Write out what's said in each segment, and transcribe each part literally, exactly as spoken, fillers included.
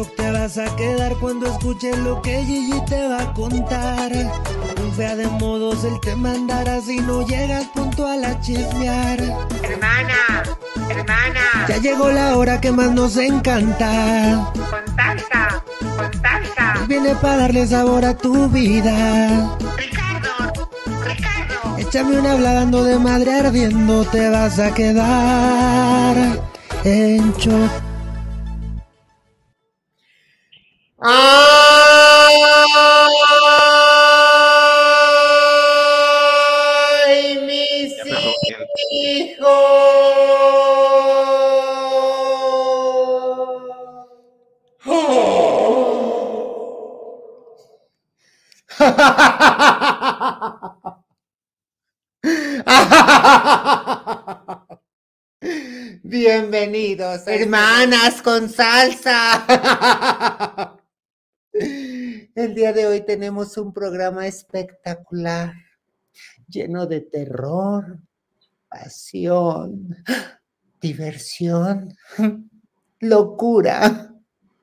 shock te vas a quedar cuando escuches lo que Gigi te va a contar. Un fea de modos él te mandará si no llegas puntual a chismear. Hermana, hermana. Ya llegó la hora que más nos encanta. Con salsa, con salsa. Él viene para darle sabor a tu vida. Ricardo, Ricardo. Échame una hablando de madre ardiendo, te vas a quedar en shock. ¡Ay, mis hijos! Bienvenidos, hermanas con salsa. El día de hoy tenemos un programa espectacular, lleno de terror, pasión, diversión, locura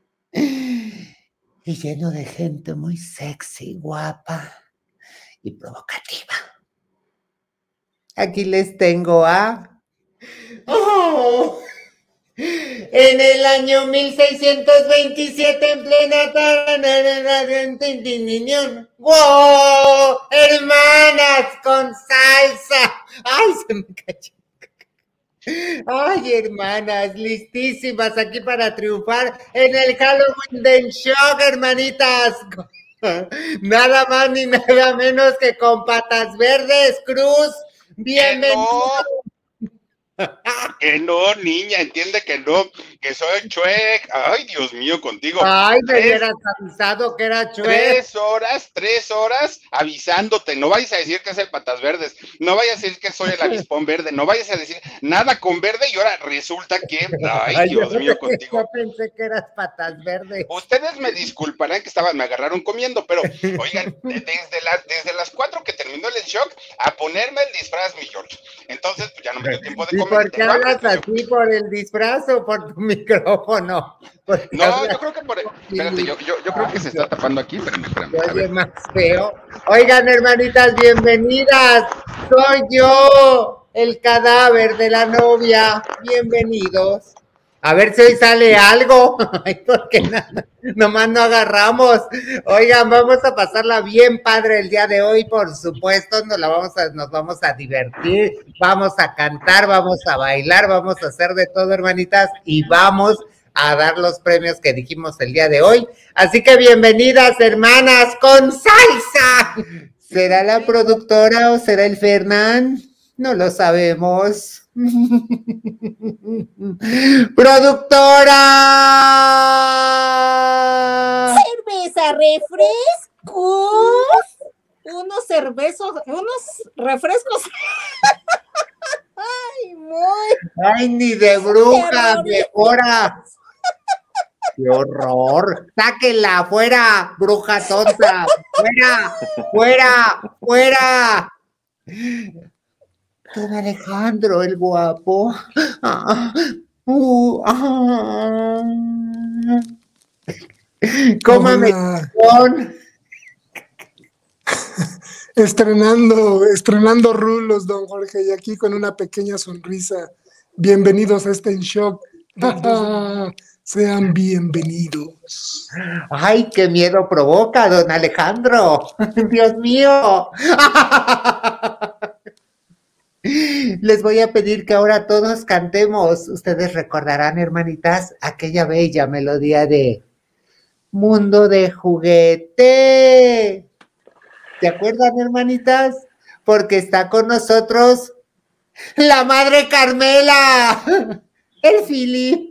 y lleno de gente muy sexy, guapa y provocativa. Aquí les tengo a... ¡Oh! En el año mil seiscientos veintisiete, en plena tarde, ¡wow! Hermanas con salsa. ¡Ay, se me cayó! ¡Ay, hermanas! Listísimas aquí para triunfar en el Halloween del Shock, hermanitas. Nada más ni nada menos que con Patas Verdes, Cruz. Bienvenido. Que no, niña, entiende que no, que soy Chuec. Ay, Dios mío, contigo. Ay, me tres, hubieras avisado que era Chuec. Tres horas, tres horas avisándote. No vayas a decir que es el Patas Verdes, no vayas a decir que soy el avispón verde, no vayas a decir nada con verde y ahora resulta que, ay, ay Dios yo, mío, contigo. Yo pensé que eras Patas Verdes. Ustedes me disculparán que estaban, me agarraron comiendo, pero, oigan, desde las, desde las cuatro que terminó el shock, a ponerme el disfraz, mi George. Entonces, pues ya no me dio tiempo de comer. ¿Y por qué hablas así? ¿Por el disfraz o por tu micrófono? No, yo creo que por... Espérate, yo, yo, yo creo que se está tapando aquí. Espérame, espérame. Oye, más feo. Oigan, hermanitas, bienvenidas. Soy yo, el cadáver de la novia. Bienvenidos. A ver si hoy sale algo. Ay, porque nada, nomás no agarramos. Oigan, vamos a pasarla bien padre el día de hoy, por supuesto. Nos la vamos a, nos vamos a divertir, vamos a cantar, vamos a bailar, vamos a hacer de todo, hermanitas, y vamos a dar los premios que dijimos el día de hoy. Así que bienvenidas, hermanas con salsa. ¿Será la productora o será el Fernán? No lo sabemos. ¡Productora! Cerveza, refrescos, unos cervezos, unos refrescos. Ay, muy. Ay, ni de bruja, mejora. ¡Qué horror! ¡Sáquenla! ¡Fuera, bruja tonta! ¡Fuera! ¡Fuera! ¡Fuera! Don Alejandro, el guapo. Ah, uh, ah. Cómame. Estrenando, estrenando rulos, don Jorge, y aquí con una pequeña sonrisa. Bienvenidos a este en shock. Sean bienvenidos. Ay, qué miedo provoca, don Alejandro. Dios mío. Les voy a pedir que ahora todos cantemos. Ustedes recordarán, hermanitas, aquella bella melodía de Mundo de Juguete. ¿Se acuerdan, hermanitas? Porque está con nosotros la madre Carmela, el Fili.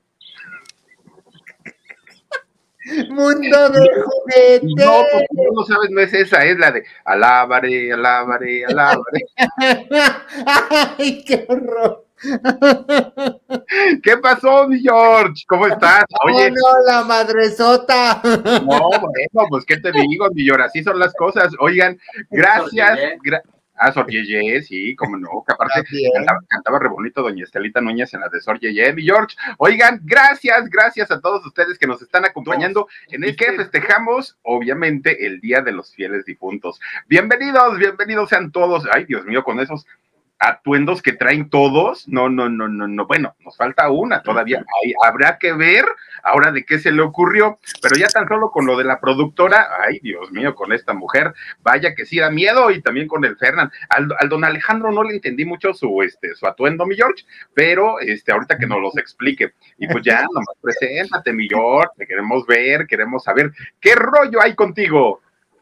Mundo de Juguete. No, porque tú no sabes, no es esa, es la de alábare, alábare, alábare. Ay, qué horror. ¿Qué pasó, mi George? ¿Cómo estás? Oye, no, la madresota. No, bueno, pues, ¿qué te digo, mi George? Así son las cosas. Oigan, gracias, gra Ah, Sor Yeye, sí, cómo no, que aparte cantaba, cantaba re bonito doña Estelita Núñez en la de Sor Yeye, mi George. Oigan, gracias, gracias a todos ustedes que nos están acompañando en el que festejamos, obviamente, el Día de los Fieles Difuntos. Bienvenidos, bienvenidos sean todos. Ay, Dios mío, con esos atuendos que traen todos, no, no, no, no, no, bueno, nos falta una todavía, ahí habrá que ver ahora de qué se le ocurrió, pero ya tan solo con lo de la productora, ay, Dios mío, con esta mujer, vaya que sí da miedo, y también con el Fernán, al, al don Alejandro no le entendí mucho su, este, su atuendo, mi George, pero, este, ahorita que nos los explique, y pues ya, nomás preséntate, mi George, te queremos ver, queremos saber, ¿qué rollo hay contigo?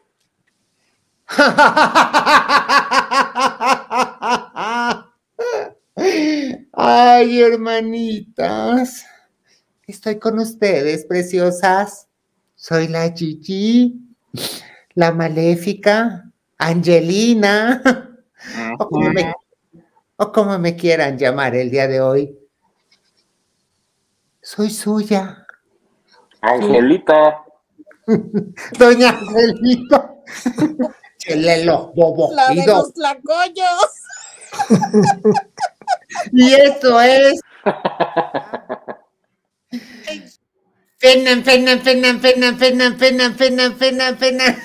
Ay, hermanitas, estoy con ustedes, preciosas. Soy la Gigi, la maléfica, Angelina, o como, me, o como me quieran llamar el día de hoy. Soy suya. Angelita. Doña Angelita. Chelelo, bobo. La de los tlacoyos. Y eso es. Fenan, fenan, fenan, fenan, fenan, fenan, fenan, fenan, fenan.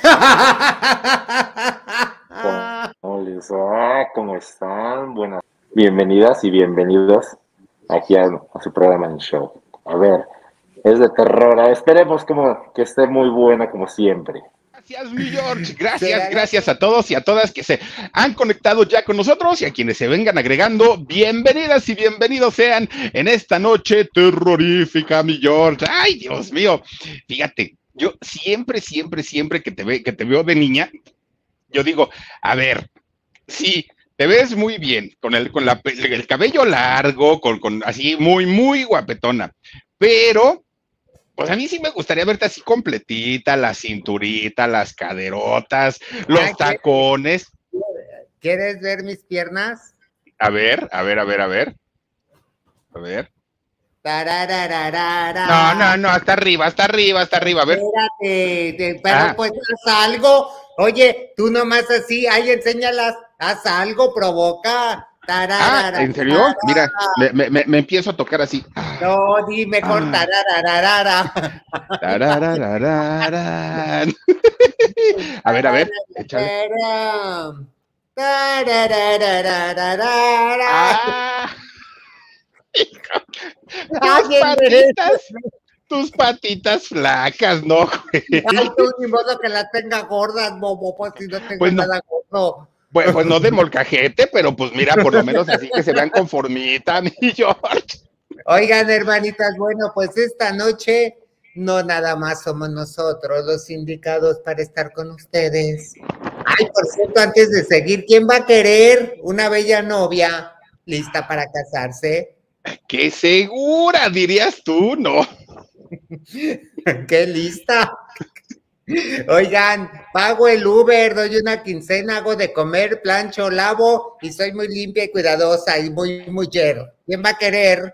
Hola, ¿cómo están? Buenas. Bienvenidas y bienvenidos aquí a, a su programa en show. A ver, es de terror. Esperemos como que esté muy buena como siempre. Gracias, mi George, gracias, gracias a todos y a todas que se han conectado ya con nosotros y a quienes se vengan agregando, bienvenidas y bienvenidos sean en esta noche terrorífica, mi George. Ay, Dios mío, fíjate, yo siempre, siempre, siempre que te, ve, que te veo de niña, yo digo, a ver, sí, te ves muy bien, con el, con la, el cabello largo, con, con así muy, muy guapetona, pero... pues a mí sí me gustaría verte así completita, la cinturita, las caderotas, los tacones. ¿Quieres ver mis piernas? A ver, a ver, a ver, a ver. A ver. Tararararara. No, no, no, hasta arriba, hasta arriba, hasta arriba, a ver. Espérate, de, pero Ah. pues haz algo. Oye, tú nomás así, ay, enséñalas, haz algo, provoca. Ah, ¿en serio? Mira, me, me, me, me empiezo a tocar así. No, di mejor Ah. tararararara. Tarararararán. A ver, a ver, échale. Tarararararara. Ah. Ay, Tus patitas, tus patitas flacas, ¿no, güey? Ay, tú ni modo que las tenga gordas, bobo, pues si no tengo Pues no. nada gordo. Pues, pues no de molcajete, pero pues mira, por lo menos así que se vean conformita, mi George. Oigan, hermanitas, bueno, pues esta noche no nada más somos nosotros los indicados para estar con ustedes. Ay, por cierto, antes de seguir, ¿quién va a querer una bella novia lista para casarse? ¡Qué segura, dirías tú, no! ¡Qué lista! Oigan, pago el Uber, doy una quincena, hago de comer, plancho, lavo y soy muy limpia y cuidadosa y muy mujer. ¿Quién va a querer?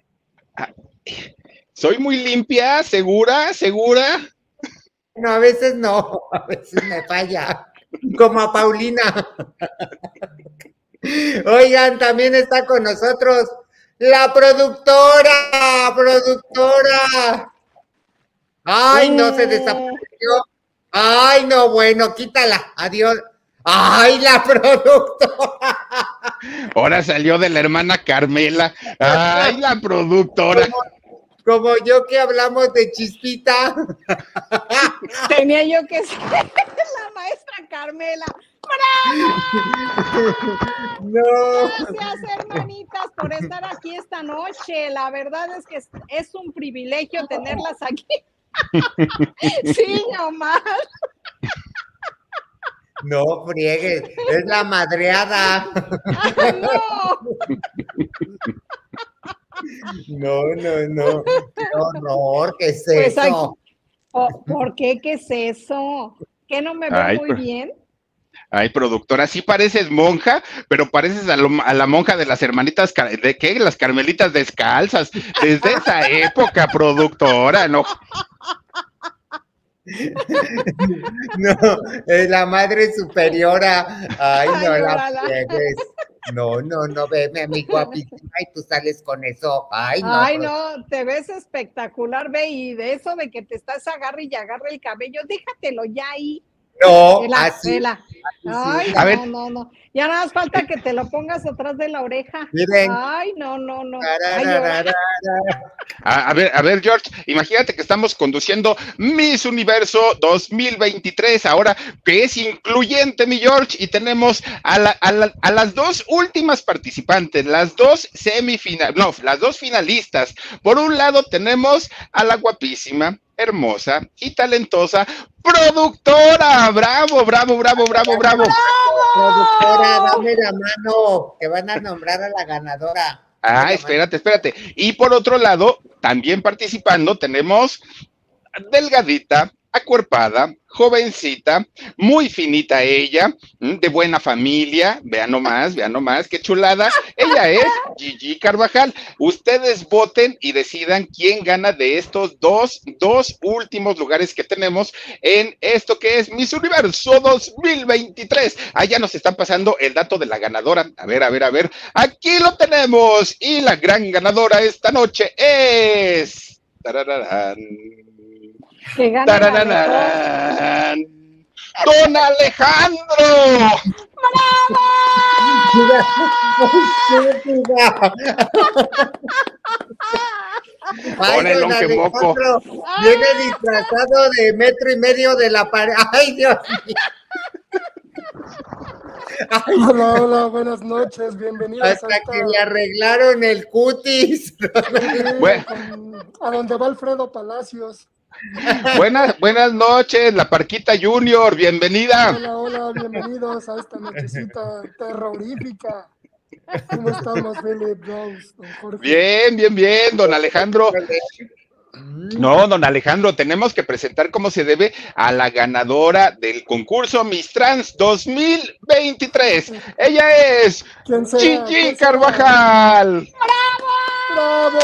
Soy muy limpia, segura, segura. No, a veces no, a veces me falla, como a Paulina. Oigan, también está con nosotros la productora, productora. Ay, no, se desapareció. Ay, no, bueno, quítala, adiós. Ay, la productora. Ahora salió de la hermana Carmela. Ay, la productora. Como, como yo que hablamos de Chispita. Tenía yo que ser la maestra Carmela. No. Gracias, hermanitas, por estar aquí esta noche. La verdad es que es, es un privilegio tenerlas aquí. Sí, nomás. No friegues, es la madreada. No. No, no, no. Qué horror, ¿qué es Pues aquí- eso? Oh, ¿por qué? ¿Qué es eso? ¿Que no me veo Ay, muy pues. bien? Ay, productora, sí pareces monja, pero pareces a, lo- a la monja de las hermanitas, Car- ¿de qué? Las carmelitas descalzas. Desde esa época, productora, ¿no? No, es la madre superiora. Ay, no Ay, la órala. puedes. No, no, no, veme a mi guapísima y tú sales con eso. Ay, no. Ay, no, te ves espectacular, ve, y de eso de que te estás agarre y agarre el cabello, déjatelo ya ahí. No, Vela, así. vela. Ay, A no, ver. no, no. Ya nada más falta que te lo pongas atrás de la oreja. Miren. Ay, no, no, no. Ay, ahora- A, a ver, a ver, George, imagínate que estamos conduciendo Miss Universo dos mil veintitrés, ahora que es incluyente, mi George, y tenemos a, la, a, la, a las dos últimas participantes, las dos semifinalistas, no, las dos finalistas. Por un lado tenemos a la guapísima, hermosa y talentosa productora. Bravo, bravo, bravo, bravo, bravo. Productora, dame la mano, que van a nombrar a la ganadora. Ah, espérate, espérate. Y por otro lado, también participando tenemos delgadita, acuerpada, jovencita, muy finita ella, de buena familia, vean nomás, vean nomás, qué chulada. Ella es Gigi Carvajal. Ustedes voten y decidan quién gana de estos dos, dos últimos lugares que tenemos en esto que es Miss Universo dos mil veintitrés. Allá nos están pasando el dato de la ganadora. A ver, a ver, a ver. Aquí lo tenemos. Y la gran ganadora esta noche es... Tarararán. Que gane la mejor. ¡Tarararán! ¡Don Alejandro! Ay, Con el don longe moco. Alejandro, viene disfrazado de metro y medio de la pared. Ay, Dios mío. Ay, Hola, hola, buenas noches, bienvenidos hasta a esta... que le arreglaron el cutis. Sí, Bueno. con- a donde va Alfredo Palacios. Buenas, buenas noches, la Parquita Junior, bienvenida. Hola, hola, bienvenidos a esta nochecita terrorífica. ¿Cómo estamos, Philip Rose, don Jorge? Bien, bien, bien, don Alejandro. No, don Alejandro, tenemos que presentar como se debe a la ganadora del concurso Miss Trans dos mil veintitrés. Ella es ¿Quién será? Gigi ¿Quién será? Carvajal. ¡Bravo!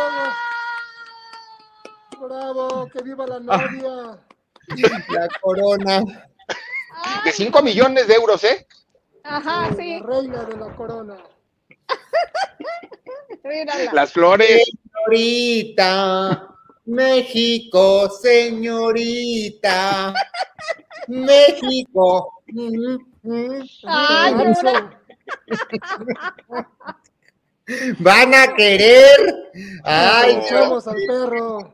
¡Bravo! ¡Que viva la novia! La corona. De cinco millones de euros, ¿eh? Ajá, sí. La reina de la corona. Mírala. Las flores. Señorita, México, señorita, México. Mm, mm. Ay, Ganso. llora. Van a querer. Ay, Nos Dios. echamos al perro.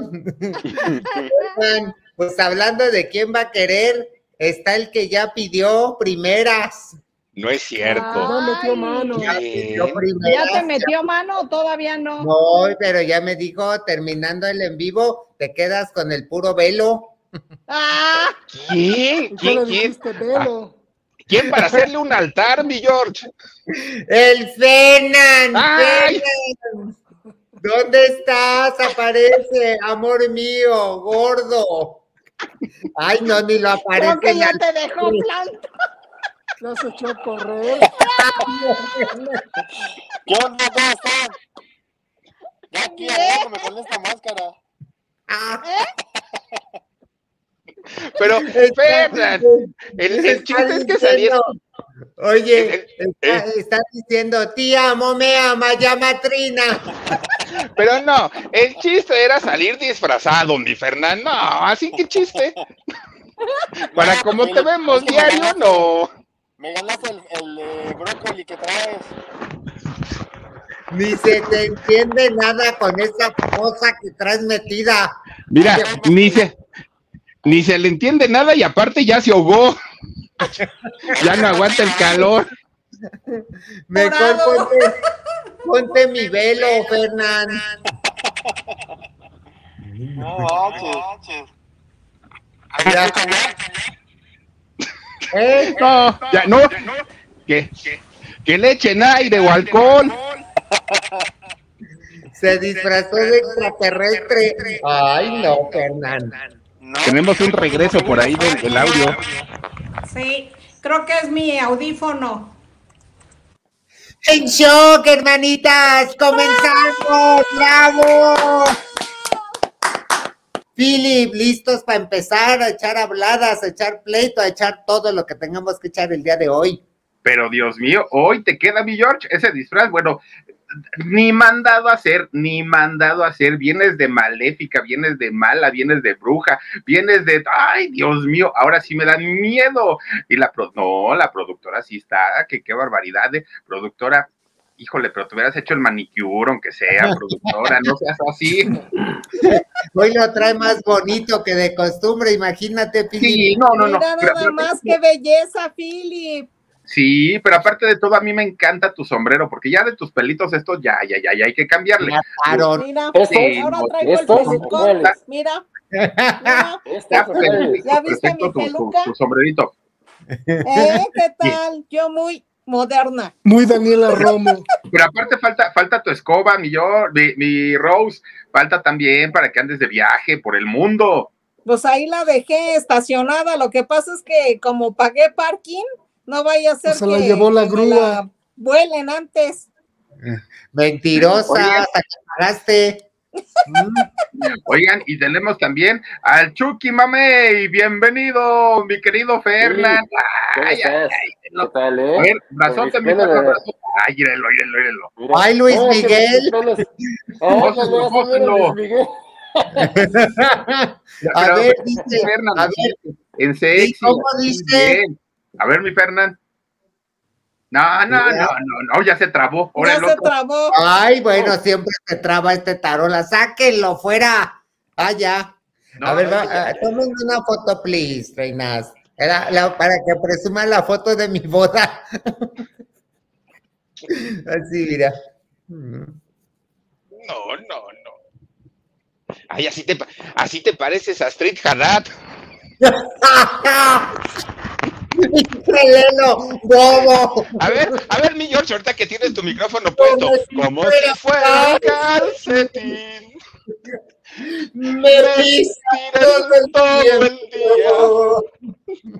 Oigan, pues hablando de quién va a querer, está el que ya pidió primeras. No es cierto. Ya metió Ay. mano. Ya ¿Quién? pidió primeras. ¿Ya te metió mano o todavía no? No, pero ya me dijo, terminando el en vivo, te quedas con el puro velo. Ah, ¿Quién? ¿Y qué ¿Quién? le ¿Quién? dijiste, velo? ¿Quién para hacerle un altar, mi George? El Fenan, ¡Ay! Fenan. ¿Dónde estás? Aparece, amor mío, gordo. Ay, no, ni lo aparece. creo que ya en te dejó planta. Ya se echó a correr. ¿Qué onda? ¿Cómo están? Ya aquí arreglándome con esta máscara. Ah, Pero, Fernan, el, el está chiste es que diciendo- salieron. Oye, Eh, está, eh. está diciendo, te amo, me ama, llama Trina. Pero no, el chiste era salir disfrazado, mi Fernán. No, así que chiste. Para como te vemos diario, no. Me ganaste el, el eh, brócoli que traes. Ni se te entiende nada con esa cosa que traes metida. Mira, ni se, ni se le entiende nada y aparte ya se ahogó. Ya no aguanta el calor. Mejor Morado. ponte, ponte mi velo, Fernán. No manches. Ya. ¿Eh? No, ya no. Que, que le echen aire o alcohol. Se disfrazó de extraterrestre. Ay, no, Fernán. No. Tenemos un regreso por ahí del, del audio. Sí, creo que es mi audífono. En shock, hermanitas, comenzamos, bravo. Philip, listos para empezar a echar habladas, a echar pleito, a echar todo lo que tengamos que echar el día de hoy. Pero Dios mío, hoy te queda, mi George, ese disfraz, bueno, ni mandado a hacer, ni mandado a hacer, vienes de maléfica, vienes de mala, vienes de bruja, vienes de, ay, Dios mío, ahora sí me dan miedo. Y la, no, la productora sí está, que qué barbaridad de productora. Híjole, pero te hubieras hecho el manicure, aunque sea, productora, no seas así. Hoy lo trae más bonito que de costumbre, imagínate, Philip. Sí, no, no, no. Mira nada Pero, más, qué belleza, Philip. Sí, pero aparte de todo, a mí me encanta tu sombrero, porque ya de tus pelitos estos ya, ya, ya, ya hay que cambiarle. Claro. Mira, Sí, ahora no, traigo el estos pelucón. son Mira, mira. Está perfecto, ¿Ya viste perfecto mi tu, tu, peluca? tu sombrerito. ¿Eh? ¿Qué tal? Yo muy moderna. Muy Daniela Romo. Pero aparte falta, falta tu escoba, mi, yo, mi, mi Rose, falta también para que andes de viaje por el mundo. Pues ahí la dejé estacionada. Lo que pasa es que como pagué parking, no vaya a ser Se que la llevó la que me grúa. la vuelen antes. Mentirosa, Oye. hasta que pagaste. Oigan, y tenemos también al Chucky Mamey, bienvenido, mi querido Fernán. ¿Cómo Ay, ay, estás? ay, ¿Qué tal, eh? a ver, brazote, Con mi mis pelos Fernán, de- brazote. Ay, míralo, míralo, míralo. Mira. Ay, Luis No, que Miguel. mis pelos- Gózalo, Ándale, ese mero gózalo. Luis Miguel. A Pero, ver, pero, dice, Fernán, a así, ver, en sexy, ¿cómo así, dice? bien. A ver, mi Fernán. No, no, no, no, no, ya se trabó. Ahora Ya el se otro. trabó. Ay, bueno, siempre se traba este tarola, sáquenlo fuera. Ah, ya. No, A ver, va, es que ya- ah, tomen una foto, please, reinas. Era la- para que presuman la foto de mi boda. Así, mira. No, no, no. Ay, así te, pa- así te pareces a Street Haddad. ¡Lelo, bobo! A ver, a ver, mi George, ahorita que tienes tu micrófono puesto, Como si como fuera si fuera un calcetín. Me Me viste tiras todo el día.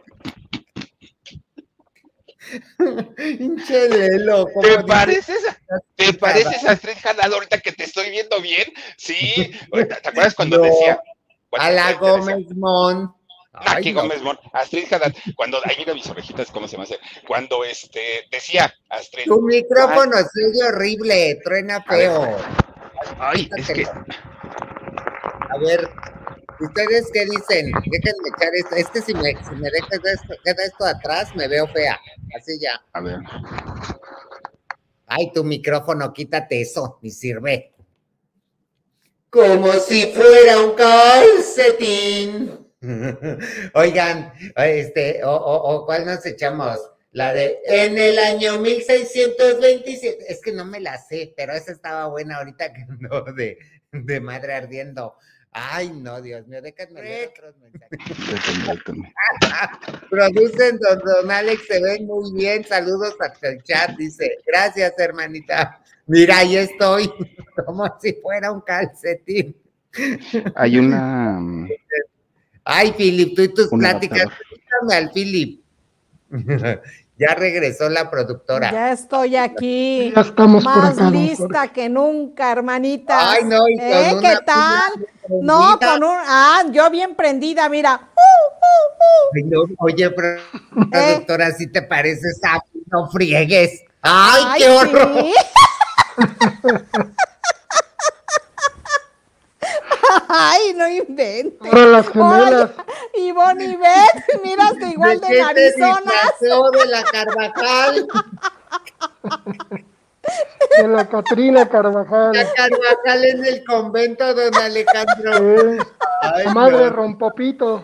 Pinche Lelo, ¿cómo ¿Te dices? pareces, a, ¿Te pareces a Street Haddad ahorita que te estoy viendo bien? Sí. ¿Te acuerdas cuando No. decía? cuando A la te- te decía, Gómez Mon. Ah, Ay, qué no. Gómez Mon, Astrid Haddad, cuando, ahí mira mis orejitas, ¿cómo se me hace? Cuando este, decía Astrid. Tu micrófono se oye horrible, truena A ver. feo. Ay, es que, A ver, ¿ustedes qué dicen? Déjenme echar esto. Es que si me, si me dejas esto, queda esto atrás, me veo fea. Así ya. A ver. Ay, tu micrófono, quítate eso, ni sirve. Como si fuera un calcetín. Oigan, este, o, o, o ¿cuál nos echamos? La de en el año mil seiscientos veintisiete. Es que no me la sé, pero esa estaba buena ahorita que no, de, de madre ardiendo. Ay, no, Dios mío, déjenme leer otros mensajes. Producen, don, don Alex, se ven muy bien. Saludos hasta el chat, dice. Gracias, hermanita. Mira, ahí estoy, como si fuera un calcetín. Hay una. Ay, Philip, tú y tus Un pláticas. adaptador. Escúchame al Philip. Ya regresó la productora. Ya estoy aquí. Ya estamos por Más acá, don lista Jorge. que nunca, hermanitas. Ay, no, y con ¿Eh? una ¿Qué pila tal? bien No, prendida. con un. Ah, yo bien prendida, mira. Ay, no, oye, pro- productora, si te pareces a mí, no friegues. Ay, qué horror. sí. Ay, no inventes. Ahora las gemelas. Oye, Ivonne y Beth, miraste igual ¿De de qué te narizonas. disfrazó de la Carvajal? De la Catrina Carvajal. La Carvajal en el convento, don Alejandro. Eh, Ay, la madre no. Rompopito.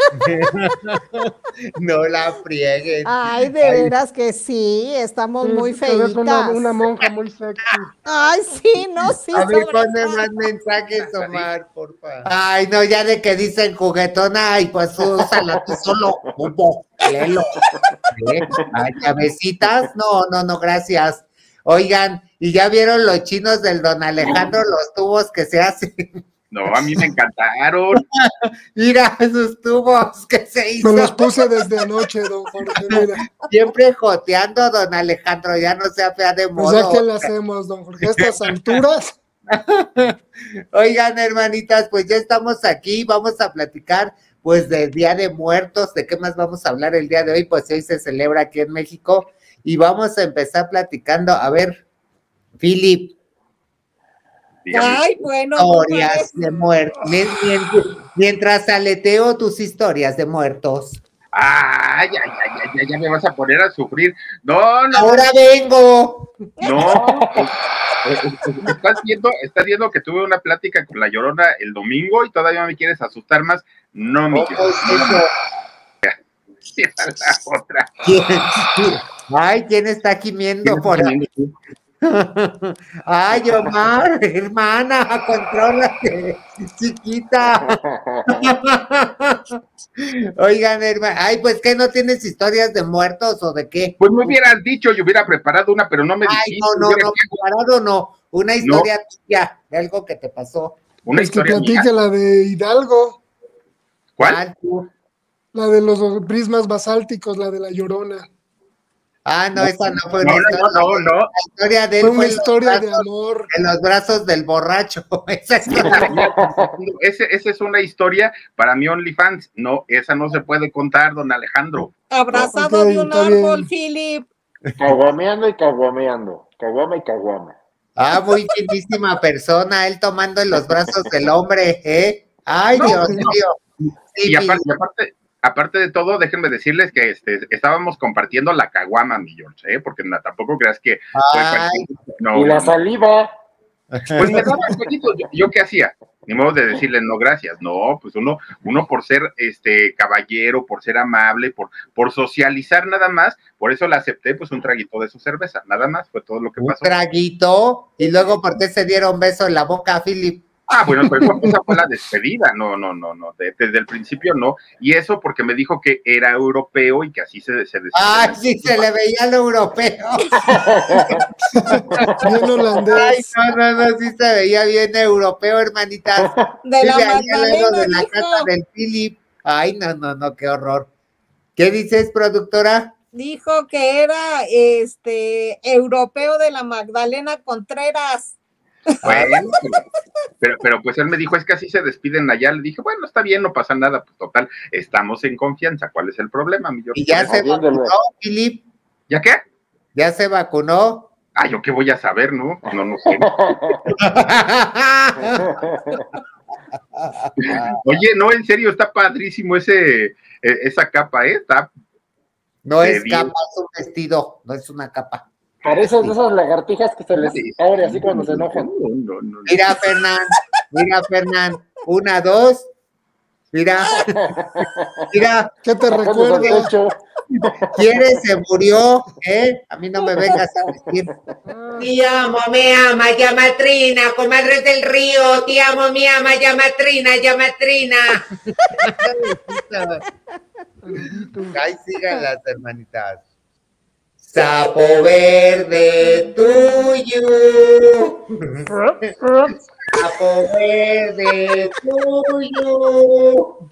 No la friegues. Ay, de veras que sí, estamos Sí, muy te ves feitas. Una, una monja muy sexy. Ay, sí, no, sí. A ver, sobre ponme todo. más mensajes, Omar, por favor. Ay, no, ya de que dicen juguetona, ay, pues úsala tú solo, bobo, léelo. ¿Eh? Ay, llavecitas, no, no, no, gracias. Oigan, ¿y ya vieron los chinos del don Alejandro, los tubos que se hacen? No, a mí me encantaron. Mira esos tubos que se hizo. Me los puse desde anoche, don Jorge. Mira, Siempre joteando, don Alejandro, ya no sea fea de pues modo. ya que le hacemos, don Jorge, a estas alturas, Oigan, hermanitas, pues ya estamos aquí, vamos a platicar pues del Día de Muertos. ¿De qué más vamos a hablar el día de hoy? Pues hoy se celebra aquí en México y vamos a empezar platicando. A ver, Philip. Ay, bueno. Historias de muertos. Mientras aleteo tus historias de muertos. Ay, ay, ay, ay, ay, ya me vas a poner a sufrir. No, no. Ahora vengo. No. Estás viendo, estás viendo que tuve una plática con la Llorona el domingo y todavía me quieres asustar más. No, mi Llorona. La otra. ¿Quién? Ay, ¿quién está gimiendo por ahí? Ay, Omar, hermana, contrólate, chiquita. Oigan, hermana, ay, pues ¿qué no tienes historias de muertos o de qué? Pues me hubieras dicho, yo hubiera preparado una, pero no me Ay, dijiste. no, no, no, preparado no, una historia no. tuya, de algo que te pasó. Una pues historia que platique la de Hidalgo. ¿Cuál? La de los prismas basálticos, la de la Llorona. Ah, no, esa no fue no, una no, historia. no, no, La historia de él fue una fue historia brazos, de amor. En los brazos del borracho. Esa es Ese, esa es una historia para mi OnlyFans. No, esa no se puede contar, don Alejandro. Abrazado okay, de un árbol, Philip. Caguameando y caguameando. Caguama y caguama. Ah, muy finísima persona, él tomando en los brazos del hombre, ¿eh? Ay, no, Dios mío. No. Sí, y aparte, y aparte Aparte de todo, déjenme decirles que este, estábamos compartiendo la caguama, mi George, ¿eh? Porque no, tampoco creas que... No, y la saliva. Pues me daba un poquito, yo, yo qué hacía, ni modo de decirle no gracias, no, pues uno, uno por ser este caballero, por ser amable, por, por socializar nada más, por eso le acepté pues un traguito de su cerveza, nada más, fue todo lo que pasó. Un traguito, y luego ¿por qué se dieron beso en la boca a Philip? Ah, bueno, pues esa fue la despedida, no, no, no, no, de, desde el principio no, y eso porque me dijo que era europeo y que así se, se despedía. Ah, sí, se le veía lo europeo. Bien holandés. Ay, no, no, no, sí se veía bien europeo, hermanitas. De sí, la Magdalena, de la dijo. casa del Philip. Ay, no, no, no, qué horror. ¿Qué dices, productora? Dijo que era este europeo de la Magdalena Contreras. Bueno, pero, pero, pero pues él me dijo, es que así se despiden allá. Le dije, bueno, está bien, no pasa nada, pues total, estamos en confianza. ¿Cuál es el problema, mi George? ¿Y ya se vacunó, Philip? ¿Ya qué? ¿Ya se vacunó? Ah, ¿yo qué voy a saber, no? No, no sé. Oye, no, en serio, está padrísimo ese, esa capa, ¿eh? Está no es capa, es un vestido, no es una capa. Parece de esas lagartijas que se les abre así cuando se enojan. No, no, no. Mira, Fernán, mira, Fernán, una, dos, mira, mira. ¿Qué te recuerda? ¿Quiere? Se murió, ¿eh? A mí no me vengas a decir. Te amo, me ama, llamatrina, comadres del río, te amo, me ama, llamatrina, llamatrina. Ahí sigan las hermanitas. Sapo verde tuyo, sapo verde tuyo,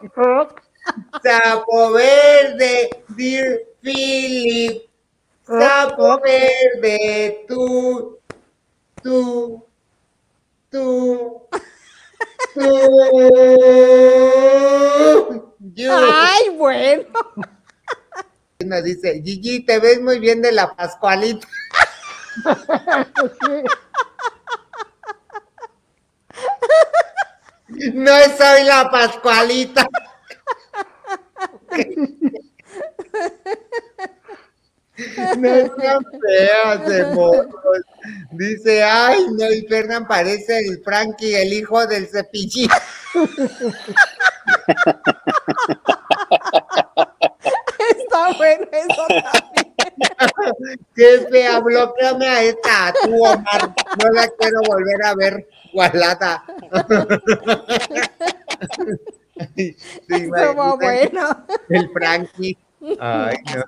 sapo verde, dear Philip, sapo verde tú, tú, tú, tú, yo. Ay, bueno. Nos dice, Gigi, te ves muy bien de la Pascualita. No soy la Pascualita. No sean feas de morros. Dice, ay, no, y Fernán parece el Frankie, el hijo del Cepillín. Está bueno eso también. Qué fea, bloqueame a esta, a tú, Omar. No la quiero volver a ver gualada. Sí, estuvo bueno. El Frankie. Ay, no.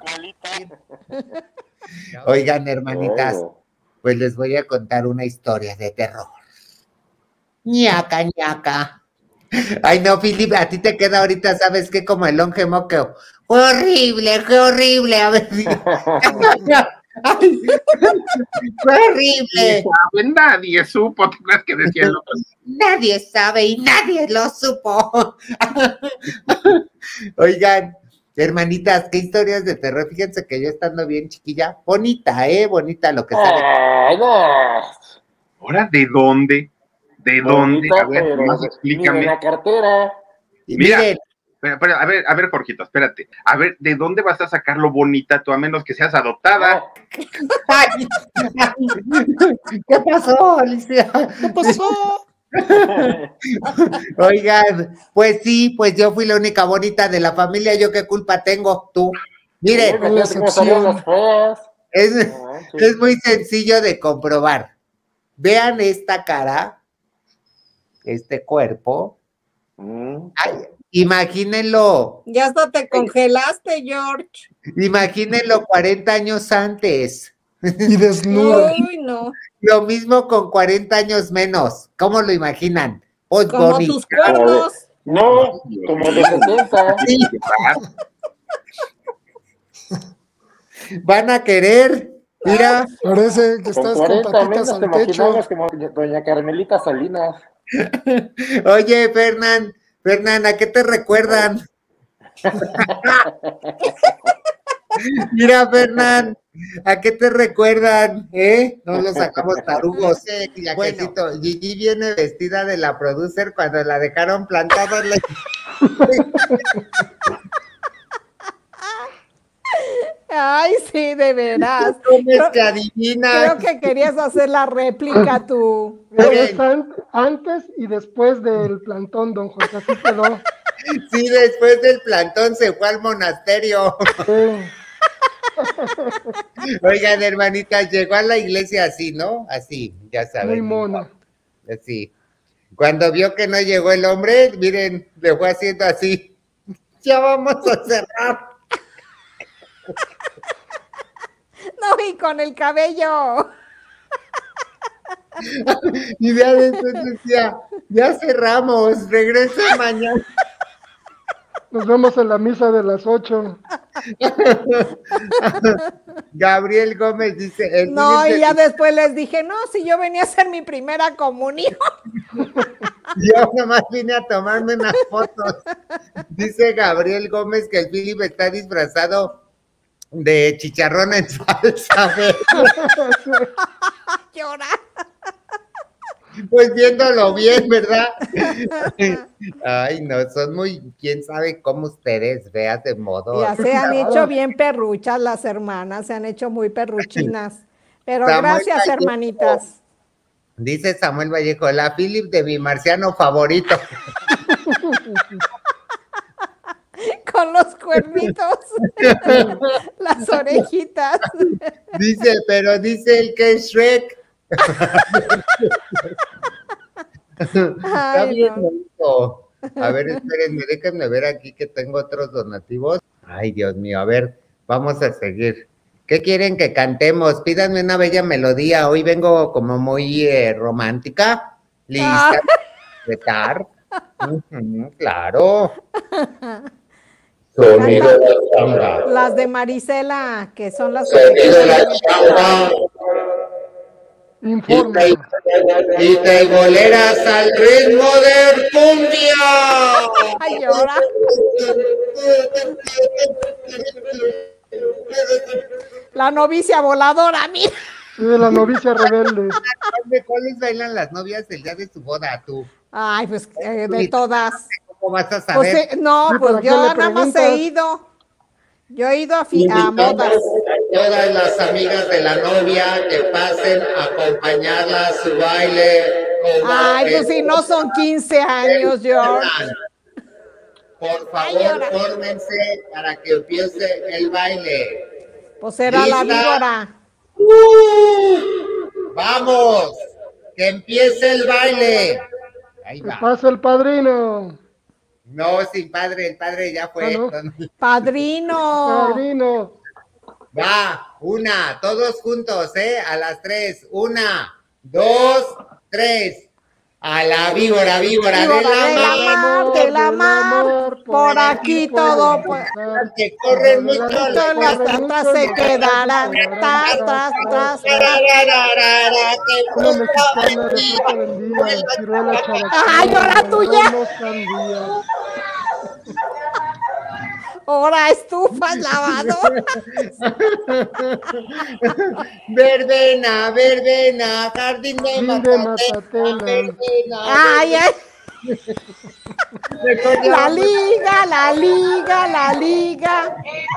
Oigan, hermanitas, pues les voy a contar una historia de terror. Ñaca, ñaca. Ay, no, Philip, a ti te queda ahorita, ¿sabes qué? Como el longe moqueo. Horrible, qué horrible. A ver, Ay, fue horrible. Nadie supo, ¿tú crees que decía el otro? Nadie sabe y nadie lo supo. Oigan, hermanitas, qué historias de terror. Fíjense que yo estando bien chiquilla, bonita, ¿eh? Bonita lo que sale. Ay, no. ¿Ahora de dónde? ¿De dónde? Bonita, A ver, pero más explícame. miren la cartera. Y Mira, miren, pero, pero, a ver, a ver, Jorgito, espérate. A ver, ¿de dónde vas a sacar lo bonita tú a menos que seas adoptada? ay, ay, ¿qué pasó, Alicia? ¿Qué pasó? Oigan, pues sí, pues yo fui la única bonita de la familia. ¿Yo qué culpa tengo? Tú. Miren, Oye, me salieron- me salieron las feas. es, No manches. es muy sencillo de comprobar. Vean esta cara, este cuerpo. Mm. Ay, imagínenlo, Ya hasta te congelaste, George. imagínenlo cuarenta años antes. Y desnuda. Uy, no. Lo mismo con cuarenta años menos. ¿Cómo lo imaginan? Pues Como bonita. tus cuernos. No, como de setenta. Sí, van a querer. Mira, Parece que Con estás con cuarenta patitas menos te al techo. imaginabas como doña Carmelita Salinas. oye, Fernán, Fernán, ¿a qué te recuerdan? Mira, Fernán, ¿a qué te recuerdan? ¿Eh? No los sacamos tarugos. Bueno, Gigi viene vestida de la producer cuando la dejaron plantada en la... Ay, sí, de veras. ¿Cómo es Creo, que adivinas? creo que querías hacer la réplica tú. Es an- antes y después del plantón, don Jorge, así quedó. Sí, después del plantón se fue al monasterio. Sí. Oigan, hermanitas, llegó a la iglesia así, ¿no? Así, ya saben. Muy mona. Así. Cuando vio que no llegó el hombre, miren, le fue haciendo así. Ya vamos a cerrar. No, y con el cabello. Y ya después decía, ya cerramos, regresa mañana. Nos vemos en la misa de las ocho. Gabriel Gómez dice, el No, Philip y ya de- después les dije, no, si yo venía a hacer mi primera comunión. yo nomás vine a tomarme unas fotos. Dice Gabriel Gómez que el Philip está disfrazado de chicharrón en salsa. Llora. Pues viéndolo bien, ¿verdad? Ay, no, son muy, quién sabe cómo ustedes vean de modo. Ya se han hecho bien perruchas las hermanas, se han hecho muy perruchinas. Pero Samuel gracias, Vallejo. hermanitas. Dice Samuel Vallejo, la Philip de mi marciano favorito. Con los cuernitos, las orejitas. Dice, pero dice el que es Shrek. Está Ay, bien no. bonito. A ver, espérenme, déjenme ver aquí que tengo otros donativos. Ay, Dios mío, a ver, vamos a seguir. ¿Qué quieren que cantemos? Pídanme una bella melodía. Hoy vengo como muy eh, romántica. Lista. Ah. Retar. Ujú, claro. Sonido de la chamba. Las de Marisela, que son las Sonido de la chamba. Informa. Y te boleras al ritmo de cumbia. Ay, llora. La novicia voladora, mira. Sí, de la novicia rebelde. ¿De cuáles bailan las novias el día de su boda, tú? Ay, pues eh, de todas. ¿Cómo vas a Pues, saber? eh, no, Sí, pues ¿para qué yo le nada más he preguntas? ido. Yo he ido a, fi- a Invitamos modas. a todas las amigas de la novia que pasen a acompañarla a su baile. como Ay, pues el- si no son quince años, George. Por Ay, favor, llora. fórmense para que empiece el baile. Pues era la ¿Lista? víbora. ¡Uh! ¡Vamos! ¡Que empiece el baile! Ahí Que va. pase el padrino. No, sin padre, el padre ya fue. Ah, ¿no? Padrino. Padrino. Va, una, todos juntos, ¿eh? A las tres. Una, dos, tres. A la víbora, víbora, Víbora de la de la mar. mar, de la mar, por aquí todo, pues. Las que corren mucho, adelante las Las corren de atrás mucho, se las quedarán, quedarán, tras, tras, tras, tras. Tarararara, que Una gusto mexicana de aquí. fruta del día, ciruela chabacana, ¡Ay, ahora tuya! bombón o sandía. Ahora estufas, lavador. Verbena, verbena, jardín de Jardín de Matatena, Matatena. verbena. Ay, ay. Mejor ya La vamos. liga, la liga, la liga.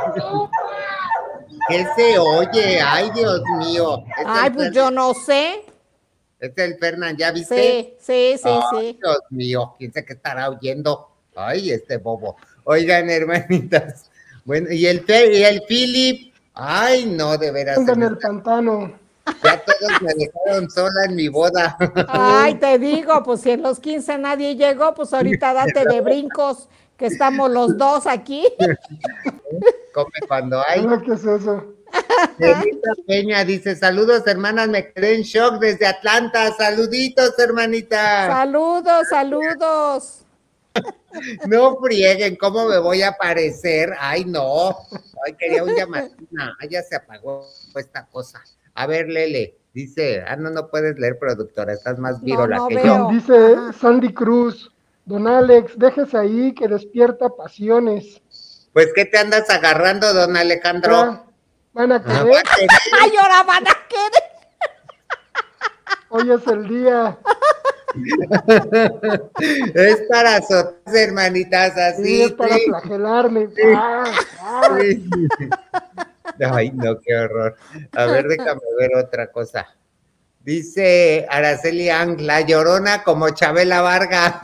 ¿Qué se oye? Ay, Dios mío. Es Ay, el pues Fernan- yo no sé. Es el Fernan, ¿ya viste? Sí, sí, sí, Ay, sí. Dios mío, quién sabe qué estará oyendo. Ay, este bobo. Oigan, hermanitas. Bueno, y el, Fe- y el Philip. Ay, no, de veras. Anda se en me el está- pantano. Ya todos me dejaron sola en mi boda. Ay, te digo, pues si en los quince nadie llegó, pues ahorita date de brincos, que estamos los dos aquí. Come cuando hay. ¿Qué es eso? Benita Peña dice, saludos hermanas, me quedé en shock desde Atlanta, saluditos hermanita. Saludos, saludos. No frieguen, ¿cómo me voy a aparecer? Ay, no, ay, quería un llamado, no, ya se apagó esta cosa. A ver, Lele, dice, ah, no, no puedes leer, productora, estás más No, virola no que veo. yo. Dice Ajá. Sandy Cruz, don Alex, déjese ahí que despierta pasiones. Pues, ¿qué te andas agarrando, don Alejandro? Ya, van a Ah, querer, va a querer. Ay, ahora van a querer. hoy es el día. Es para azotarse, hermanitas, así. Sí, es para sí. flagelarme. Ah, ah. Sí. Ay, no, qué horror. A ver, déjame ver otra cosa. Dice Araceli Ang, la Llorona como Chabela Vargas.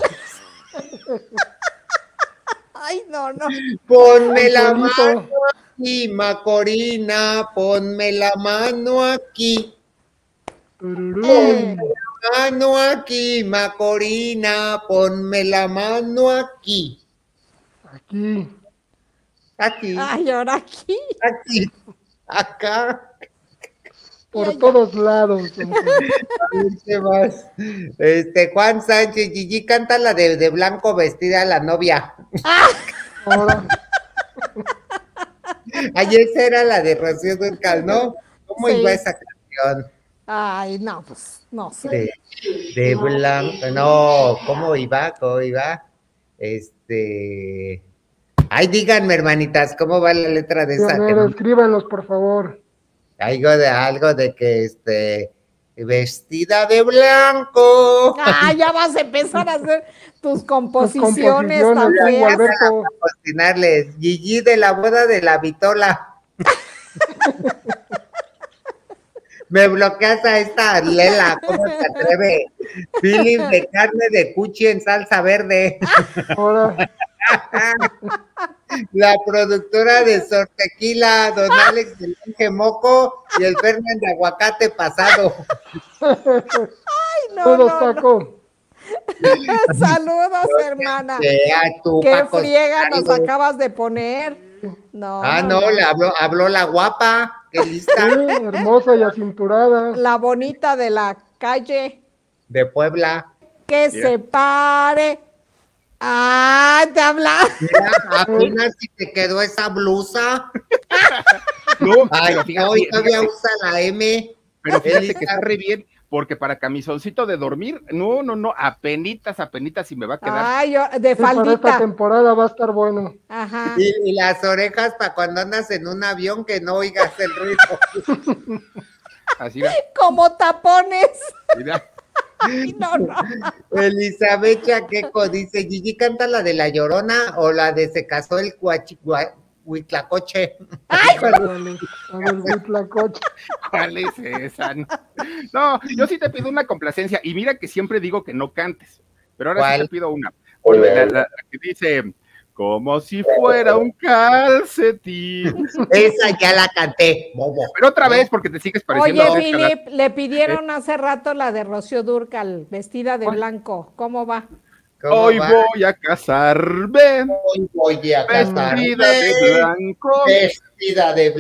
Ay, no, no. Ponme la Angelito. mano aquí, Macorina, ponme la mano aquí. Tururú. Eh, Mano aquí, Macorina, ponme la mano aquí. Aquí. Aquí, ay, ahora aquí. aquí, acá. Por Ya, ya. todos lados. A ver, ¿qué más? Este, Juan Sánchez, Gigi canta la de, de blanco vestida la novia. Ahora, Ayer esa era la de Rocío Dúrcal, ¿no? ¿Cómo Sí. iba esa canción? Ay, no, pues no sé. De, de blanco, no, ¿cómo iba? ¿Cómo iba? Este. Ay, díganme, hermanitas, ¿cómo va la letra de sí, a esa? Que ver, no- escríbanlos, por favor. Algo de algo de que este. Vestida de blanco. Ah, ya vas a empezar a hacer tus composiciones composiciones, tan sí, feas. Alberto. Cocinarles. Gigi de la boda de la Vitola. Me bloqueas a esta Lela, ¿cómo te atreve? Philip de carne de cuchi en salsa verde. Ahora, La productora de Sortequila, don Alex del Monje Moco y el Fernan de aguacate pasado. Ay, no, todos, no, no. Paco. Saludos, hermana. Sea tú, Qué Paco friega nos Salgo. acabas de poner. No, Ah, no, no, no. le habló, habló la guapa, qué Sí, lista, hermosa y acinturada. La bonita de la calle. de Puebla. Que Mira. se pare. Ah, te habla. Mira, apenas si te quedó esa blusa. No, Ay, pero fíjate, hoy fíjate, todavía usa la M. pero fíjate Elisa. que está re bien, porque para camisoncito de dormir, no, no, no, apenitas, apenitas y me va a quedar. Ay, yo- de Sí, para esta faldita. temporada va a estar bueno. Ajá. Y, y las orejas para cuando andas en un avión que no oigas el ruido. Así va, Como tapones. mira. Ay, no, no. Elizabeth Chaqueco dice, Gigi canta la de La Llorona o la de Se casó el cuachi- gua- Huitlacoche. Ándale, a ver, Huitlacoche. ¿Cuál es esa? No, no, yo sí te pido una complacencia, y mira que siempre digo que no cantes, pero ahora ¿Cuál? sí te pido una. Porque Hola, la, hola. la- la que dice, como si fuera un calcetín. Esa ya la canté, bobo. Pero otra vez, porque te sigues pareciendo Oye, a Oscar. Philip, le pidieron hace rato la de Rocío Dúrcal, vestida de ¿Cuál? blanco. ¿Cómo va? ¿Cómo Hoy va? voy a casarme, Hoy voy a casarme. vestida de blanco. Vestida de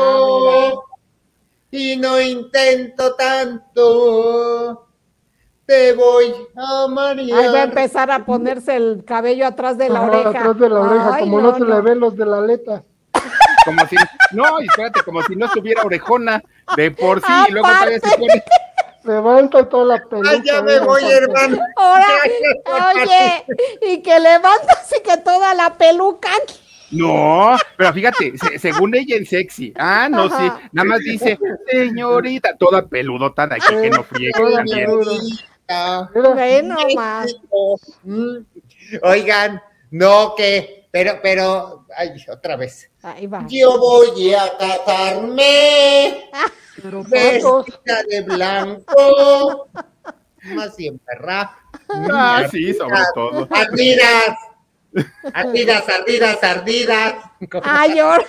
blanco. Y no intento tanto te voy a marear. Ay, va a empezar a ponerse el cabello atrás de la Ajá, oreja. atrás de la oreja, Ay, como no, se le ven los de la aleta. Como si, no, espérate, como si no estuviera orejona de por sí, y luego Aparte. todavía se pone. Levanta toda la peluca. Ay, ya me voy, hermano. Ahora, oye, y que levantas y que toda la peluca. No, pero fíjate, se- según ella en sexy. Ah, no, sí. Ajá. Nada más dice, señorita, toda peludota de aquí que no friegue Toda también. Señorita. Mira, Ve nomás. Mm. Oigan, no, que, pero, pero, ay, otra vez. Ahí va. Yo voy a casarme pero patos. vestida de blanco. Más siempre, ra. Ah, sí, sobre todo. Ardidas. Ardidas, ardidas, ardidas. Ay, ahora.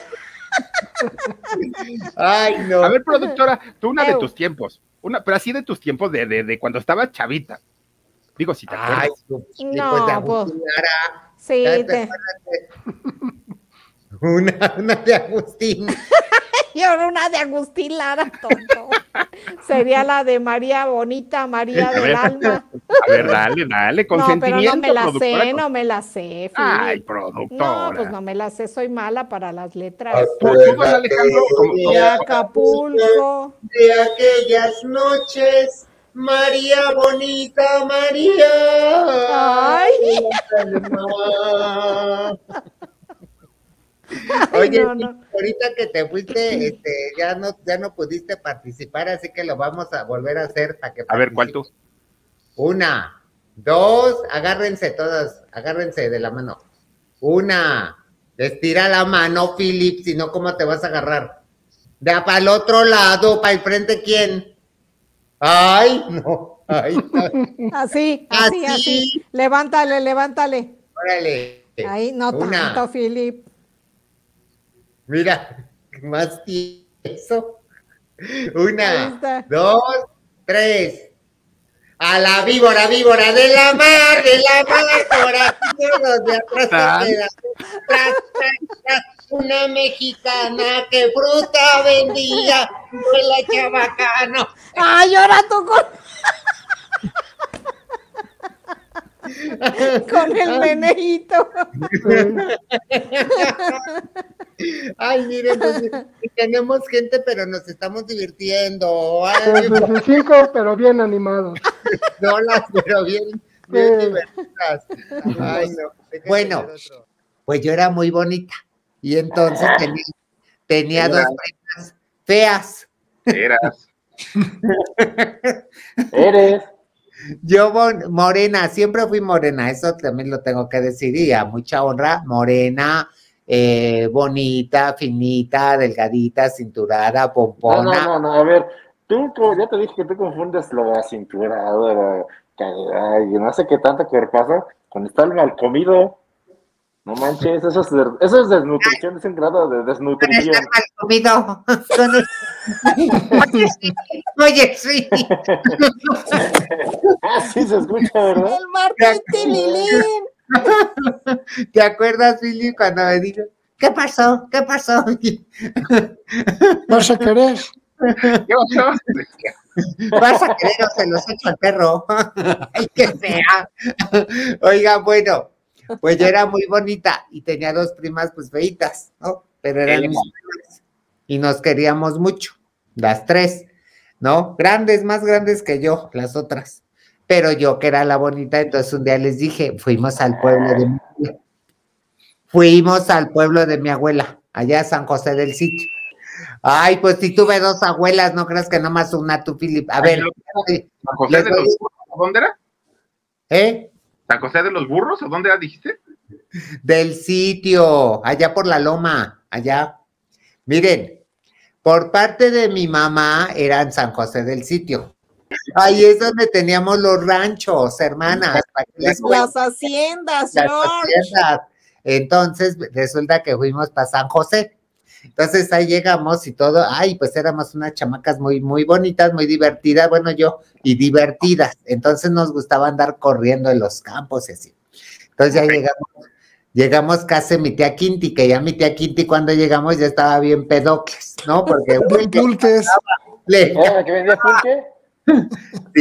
Ay, no. A ver, productora, tú una de Eu. tus tiempos, una, pero así de tus tiempos de, de, de cuando estabas chavita. Digo, si te acuerdas. Ay, pues, No, pues, de pues. Agustín Lara. Sí, Ya te te... acuerdas de- Una, una de Agustín. y ahora una de Agustín Lara, tonto. Sería la de María Bonita, María A del ver. Alma. A ver, dale, dale, No, pero consentimiento, no me la productora. sé, no me la sé, Ay, Philip. productora. No, pues no me la sé, soy mala para las letras. Tú, tú, don Alejandro, como, De como- Acapulco. De aquellas noches, María Bonita, María. Ay. Oye, no, no. ahorita que te fuiste, este, ya no, ya no pudiste participar, así que lo vamos a volver a hacer para que a ver, ¿cuál tú? participes. Una, dos, agárrense todas, agárrense de la mano. Una, estira la mano, Philip, si no, ¿cómo te vas a agarrar? De para el otro lado, para el frente, ¿quién? Ay, no, ay, no. Así, así, Así. así. Levántale, levántale. Órale. Ahí, no Una. tanto, Philip. Mira, más tieso. Ahí Una, está. dos, tres. A la víbora, víbora de la mar, de la mar, por aquí todos de atrás Tan. se quedan. Tras, tras, tras, una mexicana que fruta vendía, fue la chabacano. Ay, ahora tú con... con el meneíto. Ay, miren, pues, tenemos gente, pero nos estamos divirtiendo. Ay, Desde cinco, pero bien animados. solas, pero bien, bien Sí. divertidas. Ay, no. Bueno, pues yo era muy bonita y entonces tenía, tenía dos primas feas. Eras. Eres. Yo bon- morena, siempre fui morena, eso también lo tengo que decir, y a mucha honra, morena, eh, bonita, finita, delgadita, cinturada, No, pompona. no, no, no, a ver, tú, como ya te dije que tú confundes lo de la cintura, lo de la calidad y no sé qué tanto cuerpazo con estar mal comido. No manches, eso es, de- eso es desnutrición, es un grado de Con desnutrición. estar mal comido. Con el- Oye, sí, oye, sí. Así se escucha, ¿verdad? El Martín Tililín. ¿Te acuerdas, Philip, cuando me dijo, ¿qué pasó? ¿Qué pasó? Vas a querer. ¿Qué pasó? Vas a querer o se los echo al perro. Ay, qué fea. Oiga, bueno, pues yo era muy bonita y tenía dos primas pues feitas, ¿no? Pero eran Eh. mis primas y nos queríamos mucho, las tres, ¿no? Grandes, más grandes que yo, las otras. Pero yo que era la bonita, entonces un día les dije, fuimos al pueblo de mi abuela. Fuimos al pueblo de mi abuela, allá a San José del Sitio. Ay, pues si tuve dos abuelas, no creas que nomás una tú, Philip. A ver, ¿San José les de voy- los Burros? ¿Dónde era? ¿eh? ¿San José de los Burros? ¿O dónde era, dijiste? Del sitio, allá por la loma, allá. Miren, por parte de mi mamá era en San José del Sitio. Ahí es donde teníamos los ranchos, hermanas. ¿para qué les cuento? Las haciendas, Las George. haciendas. Entonces, resulta que fuimos para San José. Entonces ahí llegamos y todo, ay, pues éramos unas chamacas muy, muy bonitas, muy divertidas, bueno, yo, y divertidas. Entonces nos gustaba andar corriendo en los campos y así. Entonces ya llegamos, llegamos casi mi tía Quinti, que ya mi tía Quinti cuando llegamos ya estaba bien pedocles, ¿no? Porque Bien pulques. le- ¿Era la que vendía pulque? sí,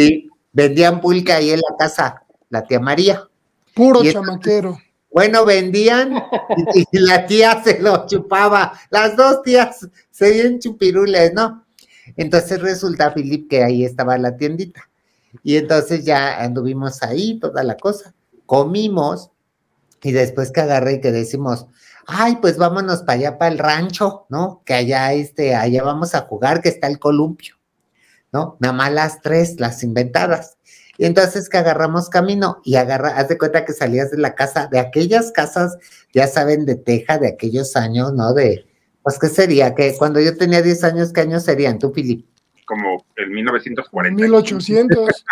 vendían pulque ahí en la casa, la tía María. Puro y chamaquero. Entonces, bueno, vendían y, y la tía se lo chupaba. Las dos tías se dieron chupirules, ¿no? Entonces resulta, Philip, que ahí estaba la tiendita. Y entonces ya anduvimos ahí, toda la cosa. Comimos y después que agarré y que decimos, ay, pues vámonos para allá, para el rancho, ¿no? Que allá, este, allá vamos a jugar, que está el columpio, ¿no? Nada más las tres, las inventadas. Y entonces que agarramos camino y agarra, haz de cuenta que salías de la casa, de aquellas casas, ya saben, de teja, de aquellos años, ¿no? De, pues, ¿qué sería? Que cuando yo tenía diez años, ¿qué años serían tú, Philip? Como en mil novecientos cuarenta. mil ochocientos.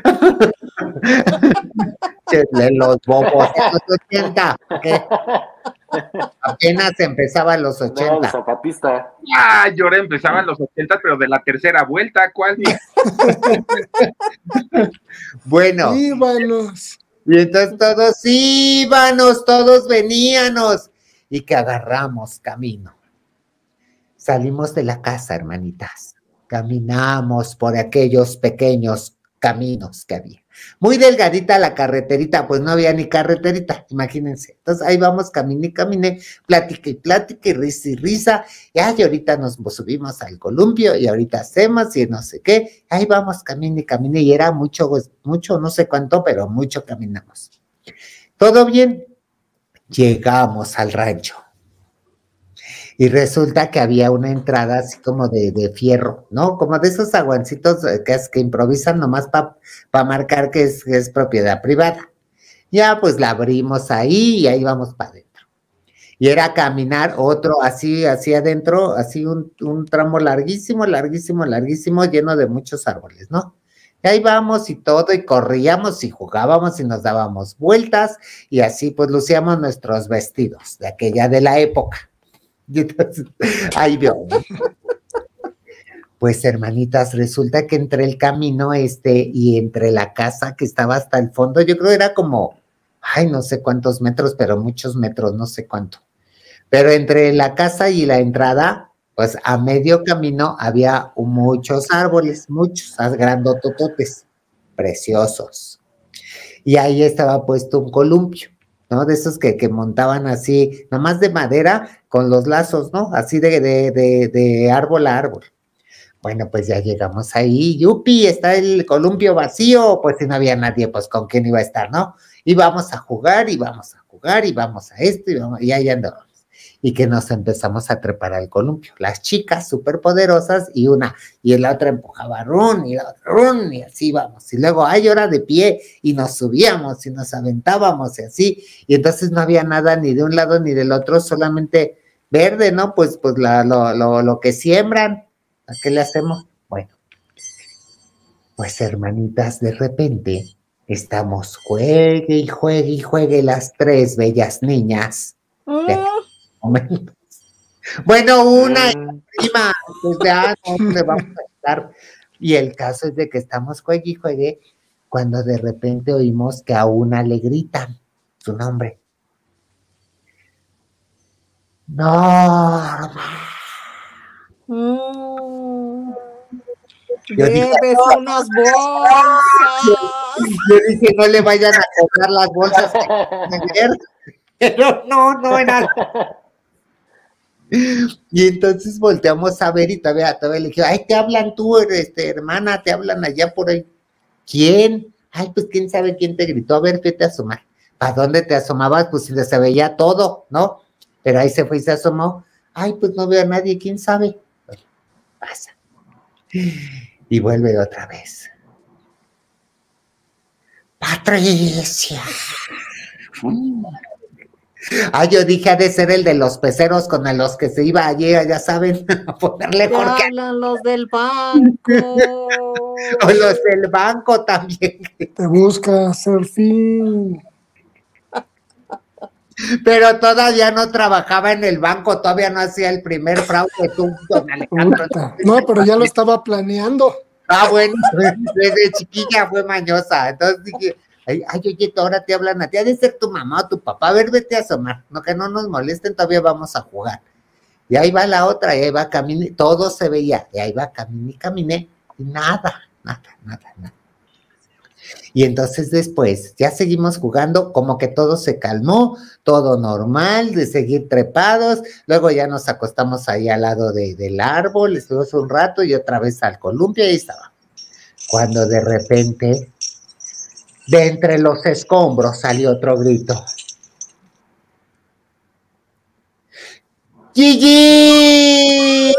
De los bobos, de los ochenta, ¿qué? Apenas empezaban los ochenta. No, el zapatista. Ah, yo ahora empezaba en los ochenta, pero de la tercera vuelta, ¿cuál? Bueno. Íbanos. Y entonces todos íbanos, todos veníanos. Y que agarramos camino. Salimos de la casa, hermanitas. Caminamos por aquellos pequeños caminos que había. Muy delgadita la carreterita, pues no había ni carreterita, imagínense. Entonces ahí vamos, caminé y caminé, plática y plática y risa y risa. Y ay, ahorita nos subimos al columpio y ahorita hacemos y no sé qué. Ahí vamos, caminé y caminé y era mucho, mucho, no sé cuánto, pero mucho caminamos. ¿Todo bien? Llegamos al rancho. Y resulta que había una entrada así como de, de fierro, ¿no? Como de esos aguancitos que, es, que improvisan nomás para pa marcar que es, que es propiedad privada. Ya pues la abrimos ahí y ahí vamos para adentro. Y era caminar otro así, así adentro, así un, un tramo larguísimo, larguísimo, larguísimo, lleno de muchos árboles, ¿no? Y ahí vamos y todo, y corríamos y jugábamos y nos dábamos vueltas y así pues lucíamos nuestros vestidos de aquella de la época. Y entonces, ahí vio. Pues, hermanitas, resulta que entre el camino este y entre la casa que estaba hasta el fondo, yo creo que era como, ay, no sé cuántos metros, pero muchos metros, no sé cuánto. Pero entre la casa y la entrada, pues a medio camino había muchos árboles, muchos, grandotototes, preciosos. Y ahí estaba puesto un columpio, ¿no? De esos que, que montaban así, nada más de madera, con los lazos, ¿no? Así de, de, de, de árbol a árbol. Bueno, pues ya llegamos ahí, yupi, está el columpio vacío, pues si no había nadie, pues con quién iba a estar, ¿no? Y vamos a jugar, y vamos a jugar, y vamos a esto, y, vamos, y ahí andábamos. Y que nos empezamos a trepar al columpio. Las chicas súper poderosas, y una, y la otra empujaba run, y la otra run, y así vamos. Y luego, ay, hora de pie, y nos subíamos, y nos aventábamos, y así. Y entonces no había nada ni de un lado ni del otro, solamente verde, ¿no? Pues, pues la, lo, lo, lo que siembran. ¿A qué le hacemos? Bueno, pues hermanitas, de repente estamos juegue y juegue y juegue las tres bellas niñas. Mm. Bueno, una mm. prima, pues ya no le vamos a estar. Y el caso es de que estamos juegue y juegue cuando de repente oímos que a una le gritan su nombre. No. Mm. Debes unas bolsas. Yo dije, no le vayan a cobrar las bolsas. Pero no, no era. Y entonces volteamos a ver y todavía, todavía le dije, ay, te hablan tú, este, hermana, te hablan allá por ahí. ¿Quién? Ay, pues quién sabe quién te gritó. A ver, vete a asomar. ¿Para dónde te asomabas? Pues se veía todo, ¿no? Pero ahí se fue y se asomó. Ay, pues no veo a nadie, quién sabe. Bueno, pasa. Y vuelve otra vez. Patricia. Ah, yo dije, ha de ser el de los peceros con los que se iba allí, ya saben, a ponerle porque hablan los del banco. O los del banco también. Te busca hacer fin. Pero todavía no trabajaba en el banco, todavía no hacía el primer fraude, tú, don Alejandro. No, pero ya lo estaba planeando. Ah, bueno, desde chiquilla fue mañosa. Entonces dije, ay, ay, oye, ahora te hablan a ti, ha de ser tu mamá o tu papá, a ver, vete a asomar, no que no nos molesten, todavía vamos a jugar. Y ahí va la otra, y ahí va, caminé, todo se veía, y ahí va, caminé, caminé, y nada, nada, nada, nada. Y entonces después ya seguimos jugando, como que todo se calmó, todo normal, de seguir trepados, luego ya nos acostamos ahí al lado de, del árbol, estuvimos un rato y otra vez al columpio y ahí estaba. Cuando de repente, de entre los escombros salió otro grito. ¡Gigi!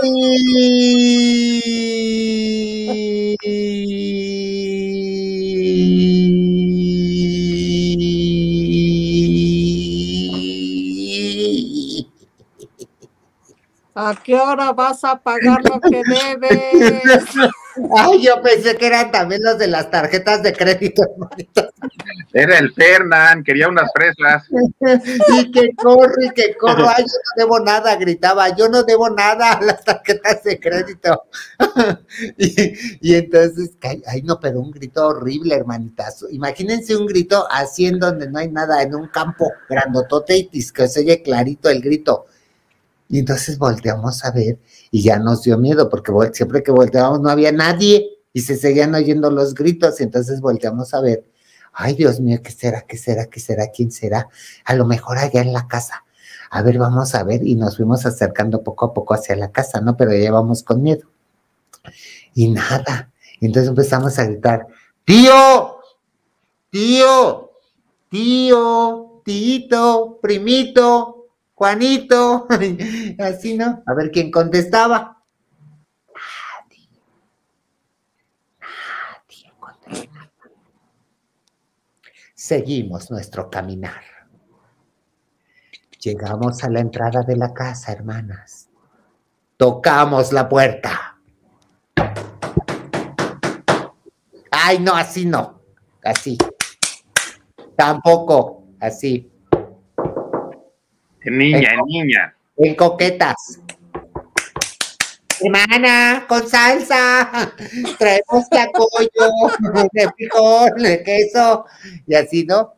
¿A qué hora vas a pagar lo que debes? Ay, yo pensé que eran también los de las tarjetas de crédito. Era el Fernan, quería unas fresas. Y que corro, y que corro. Ay, yo no debo nada, gritaba. Yo no debo nada a las tarjetas de crédito. Y, y entonces, ay, no, pero un grito horrible, hermanitas. Imagínense un grito así en donde no hay nada, en un campo grandotote, que se oye clarito el grito. Y entonces volteamos a ver y ya nos dio miedo porque siempre que volteábamos no había nadie y se seguían oyendo los gritos y entonces volteamos a ver. Ay, Dios mío, ¿qué será? ¿Qué será? ¿Qué será? ¿Quién será? A lo mejor allá en la casa. A ver, vamos a ver y nos fuimos acercando poco a poco hacia la casa, ¿no? Pero ya íbamos con miedo. Y nada. Entonces empezamos a gritar, tío, tío, tío, tito, primito, Juanito, así, ¿no? A ver quién contestaba. Nadie. Nadie contestaba. Seguimos nuestro caminar. Llegamos a la entrada de la casa, hermanas. Tocamos la puerta. Ay, no, así no. Así. Tampoco, así. Niña, en, niña. En coquetas. Hermana, con salsa. Traemos tlacoyo, de frijol, de queso. Y así, ¿no?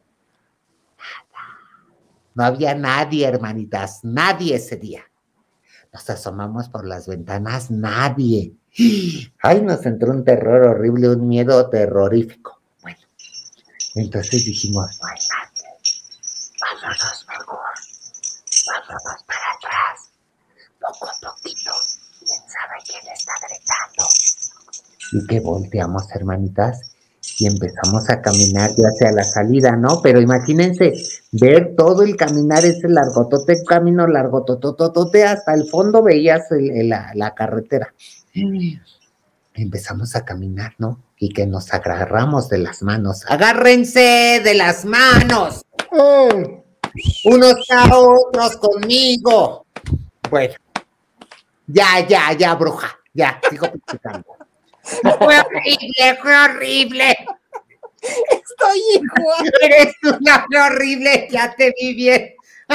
No había nadie, hermanitas. Nadie ese día. Nos asomamos por las ventanas. Nadie. Ay, nos entró un terror horrible, un miedo terrorífico. Bueno, entonces dijimos, no hay nadie. Vámonos mejor. Vámonos para atrás, poco a poquito, quién sabe quién está gritando. Y que volteamos, hermanitas, y empezamos a caminar ya hacia la salida, ¿no? Pero imagínense, ver todo el caminar, ese largotote, camino largotototote, hasta el fondo veías el, el, la, la carretera. Empezamos a caminar, ¿no? Y que nos agarramos de las manos. ¡Agárrense de las manos! ¡Oh! Unos a otros conmigo. Bueno, ya, ya, ya, bruja, ya, sigo platicando. Fue horrible, fue horrible. Estoy igual. Eres una fue horrible, ya te vi bien.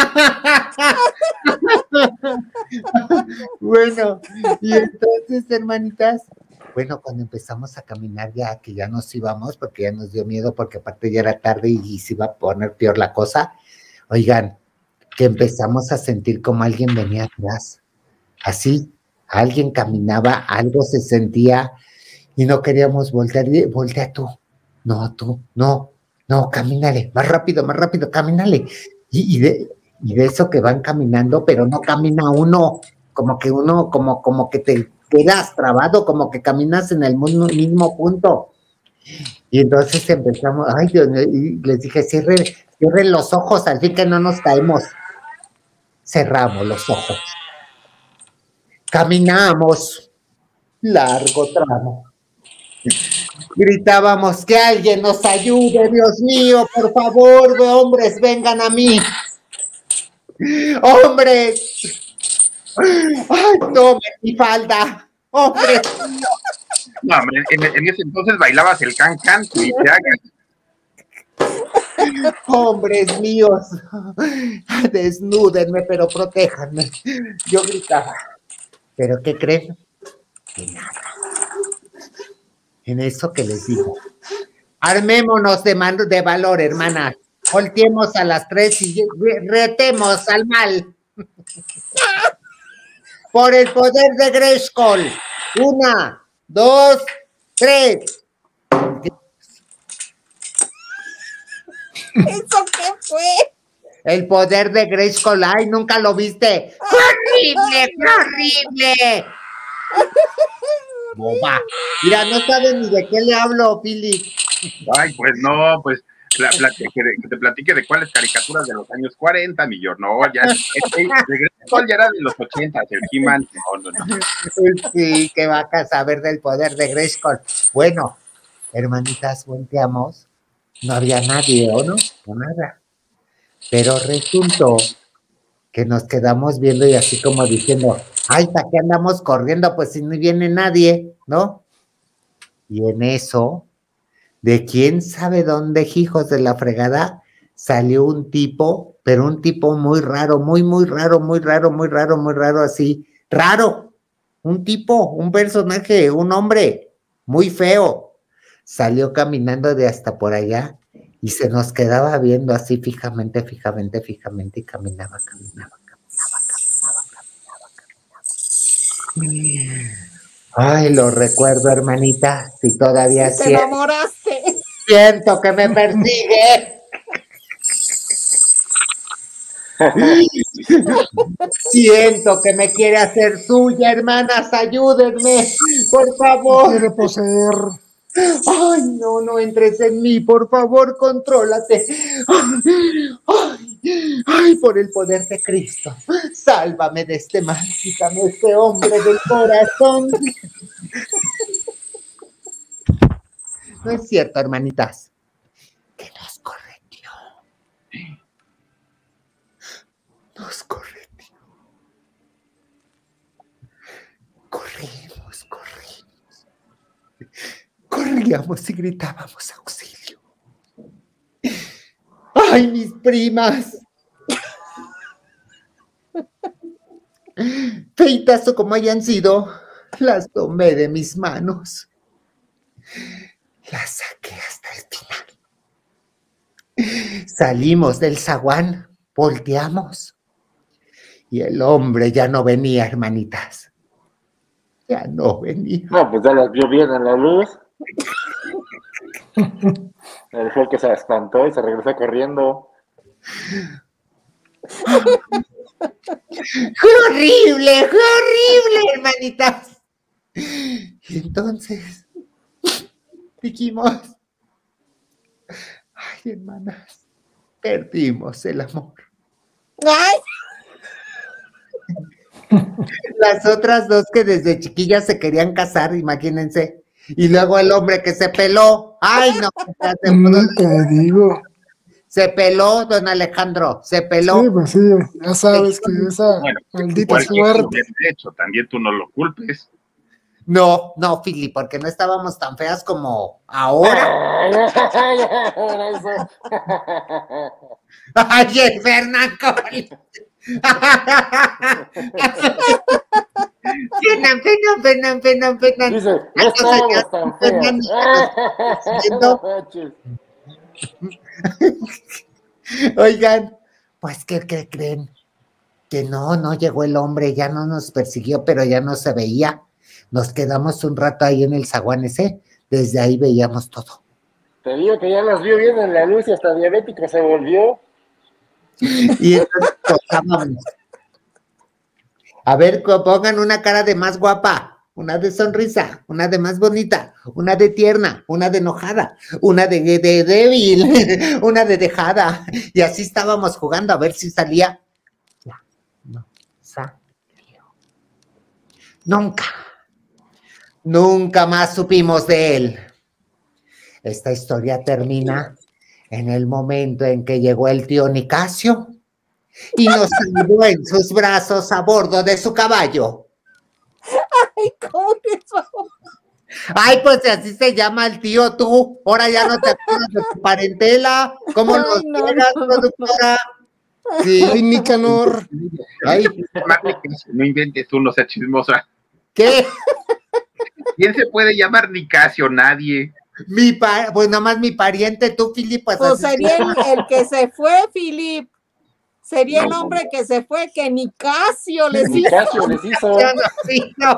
Bueno, y entonces, hermanitas, bueno, cuando empezamos a caminar ya, que ya nos íbamos, porque ya nos dio miedo, porque aparte ya era tarde y, y se iba a poner peor la cosa. Oigan, que empezamos a sentir como alguien venía atrás, así, alguien caminaba, algo se sentía y no queríamos voltear, voltea tú, no, tú, no, no, camínale, más rápido, más rápido, camínale, y, y, de, y de eso que van caminando, pero no camina uno, como que uno, como, como que te quedas trabado, como que caminas en el mismo punto. Y entonces empezamos, ay Dios mío, y les dije, cierren, cierren los ojos, al fin que no nos caemos. Cerramos los ojos. Caminamos largo tramo. Gritábamos, que alguien nos ayude, Dios mío, por favor, hombres, vengan a mí. Hombres. Ay, tomen mi falda. Hombres. No, hombre, en, en ese entonces bailabas el can can y te hagas. Hombres míos, desnúdenme, pero protéjanme. Yo gritaba. ¿Pero qué creen? Que nada. En eso que les digo. Armémonos de, mano, de valor, hermanas. Volteemos a las tres y retemos al mal. Por el poder de Grayskull. Una, dos, tres. ¿Eso qué fue? El poder de Grayskull. Ay, nunca lo viste. ¡Qué horrible! ¡Qué horrible! Boba. Mira, no sabes ni de qué le hablo, Philip. Ay, pues no, pues la, la, que, que te platique de cuáles caricaturas de los años cuarenta, mi yo, no, ya, este, de Grayskull ya era de los ochenta, el He-Man, no, no, no. Sí, que va a saber del poder de Grayskull. Bueno, hermanitas, volteamos, no había nadie, ¿o no? No nada. Pero resultó que nos quedamos viendo y así como diciendo, ay, ¿para qué andamos corriendo? Pues si no viene nadie, ¿no? Y en eso, de quién sabe dónde, hijos de la fregada, salió un tipo, pero un tipo muy raro, muy, muy raro, muy raro, muy raro, muy raro, así, raro. Un tipo, un personaje, un hombre, muy feo. Salió caminando de hasta por allá y se nos quedaba viendo así fijamente, fijamente, fijamente y caminaba, caminaba, caminaba, caminaba, caminaba, caminaba. Ay, lo recuerdo, hermanita, si todavía Te siento, enamoraste. siento que me persigue. Siento que me quiere hacer suya, hermanas, ayúdenme, por favor. Quiere poseer. Ay, no, no entres en mí, por favor, contrólate. Ay, ay, por el poder de Cristo, sálvame de este mal, quítame este hombre del corazón. No es cierto, hermanitas, que nos correteó. Nos correteó. Corrimos, corrimos. Corríamos y gritábamos auxilio. ¡Ay, mis primas! Feitas o como hayan sido, las tomé de mis manos. Las saqué hasta el final. Salimos del zaguán, volteamos. Y el hombre ya no venía, hermanitas. Ya no venía. No, pues ya las vio bien en la luz. Él fue el que se espantó y se regresó corriendo. ¡Qué horrible! ¡Qué horrible, hermanitas! Y entonces dijimos, ay, hermanas, perdimos el amor. Ay. Las otras dos que desde chiquillas se querían casar, imagínense. Y luego el hombre que se peló. ¡Ay, no! Se, Mm, te digo. se peló, don Alejandro, se peló. Sí, pues sí, ya sabes que esa Bueno, maldita igual que tú suerte. hubieras hecho, también tú no lo culpes. No, no, Philly, porque no estábamos tan feas como ahora. Era eso. ¡Ay, el Fernacol! Penan, penan, penan, penan, penan. Dice, no estábamos tan feas. Oigan, pues, ¿qué, qué creen? Que no, no llegó el hombre, ya no nos persiguió, pero ya no se veía. Nos quedamos un rato ahí en el zaguán ese, desde ahí veíamos todo. Te digo que ya las vio bien en la luz y hasta diabético se volvió. Y entonces tocábamos. A ver, pongan una cara de más guapa, una de sonrisa, una de más bonita, una de tierna, una de enojada, una de, de débil, una de dejada. Y así estábamos jugando a ver si salía. Ya, no salió. Nunca, nunca más supimos de él. Esta historia termina en el momento en que llegó el tío Nicasio y nos saludó en sus brazos a bordo de su caballo. Ay, ¿cómo que eso? Ay, pues así se llama el tío tú. Ahora ya no te acuerdas de tu parentela. ¿Cómo Ay, nos no, quieras, no. productora? Sí. Ay, Nicanor. Ay, No inventes tú, no seas chismosa. ¿qué? ¿Quién se puede llamar Nicasio? Nadie. Mi pa pues nada más mi pariente, tú, Philip, pues, Pues así se sería llama. el, el que se fue, Filip. Sería el hombre que se fue, que Nicasio les hizo. Nicasio les hizo. Ya no, sí, no.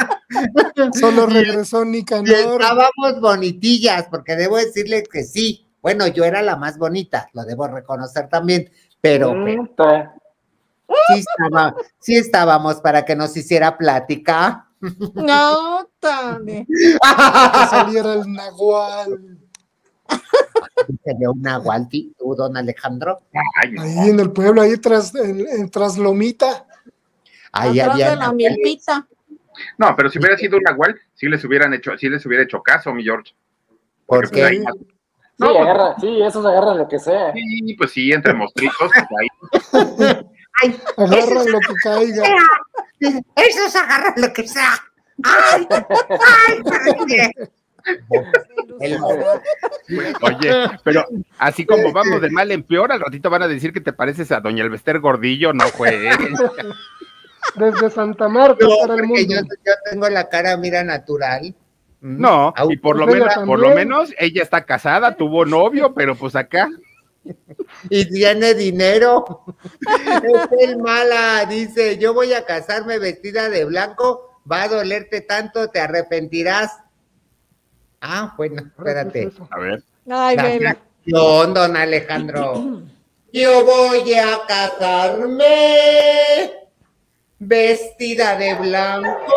Solo regresó Y Nicanor. estábamos bonitillas, porque debo decirles que sí, Bueno, yo era la más bonita, lo debo reconocer también, pero, Mm, pero sí, estaba, sí estábamos para que nos hiciera plática. No, Tane. Que saliera el nahual. Sería un nahual, tú, don Alejandro. Ay, no. Ahí en el pueblo, ahí tras, en, en tras Lomita. Ahí Atrás había de la nahuales. milpita. No, pero si hubiera sido un nahual, sí les hubieran hecho, sí les hubiera hecho caso, mi George. ¿Por Porque, pues, qué? ahí- Sí, No, pues- agarra, sí, esos agarran lo que sea. Sí, pues sí, entre mostritos, pues, ahí. Ay, Agarran lo que caiga. esos agarran lo que sea. Ay, ay, ay. El- Oye, pero así como vamos de mal en peor, al ratito van a decir que te pareces a doña Elvester Gordillo, no jueguen. Desde Santa Marta No, para el porque mundo. yo, yo tengo la cara, mira, natural. Mm, No, au- y por lo Ella menos, por lo también. menos, ella está casada, tuvo novio, pero pues acá. Y tiene dinero. Es el mala, dice, yo voy a casarme vestida de blanco, va a dolerte tanto, te arrepentirás. Ah, bueno, Ahora, ¿qué espérate. es eso? A ver. Ay, La vela. canción, don Alejandro. Yo voy a casarme vestida de blanco,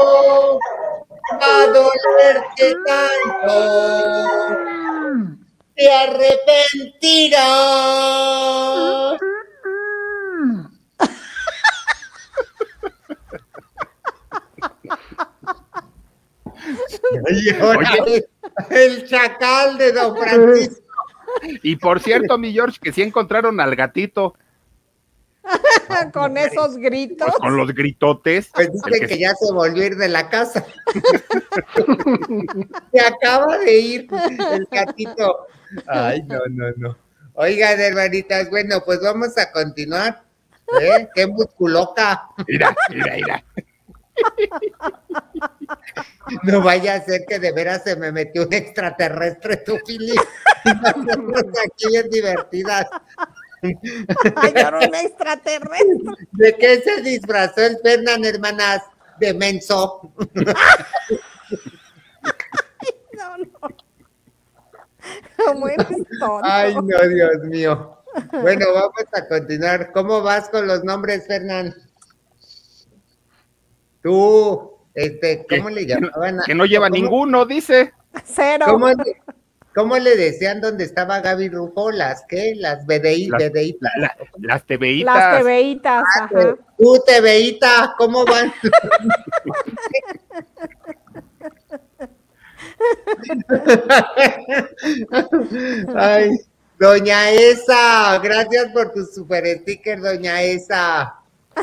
va a dolerte tanto, te arrepentirás. Y ahora Oye. el chacal de don Francisco. Y por cierto, mi George, que sí encontraron al gatito, Con esos gritos. pues con los gritotes. Pues el dice que- que ya se volvió a ir de la casa. Se acaba de ir el gatito. Ay, no, no, no. Oigan, hermanitas, bueno, pues vamos a continuar. ¿Eh? ¡Qué musculoca! Mira, mira, mira. No vaya a ser que de veras se me metió un extraterrestre, tú, Fili. Y nosotros aquí bien divertidas. Ay, era un extraterrestre. ¿De qué se disfrazó el Fernan, hermanas? De menso. No, no. ¿Cómo eres tonto? Ay, no, Dios mío. Bueno, vamos a continuar. ¿Cómo vas con los nombres, Fernán? Tú, este, ¿cómo le Que no- llamaban? a- Que no lleva ¿cómo- ninguno, dice. Cero. ¿Cómo le, cómo le decían dónde estaba Gaby Rufo? ¿Las qué? Las B D I, Las- B D I. La- la- las tebeitas. Las tebeitas, ajá. Tú, T V I T A, ¿cómo van? Ay, doña Esa, gracias por tu super sticker, doña Esa.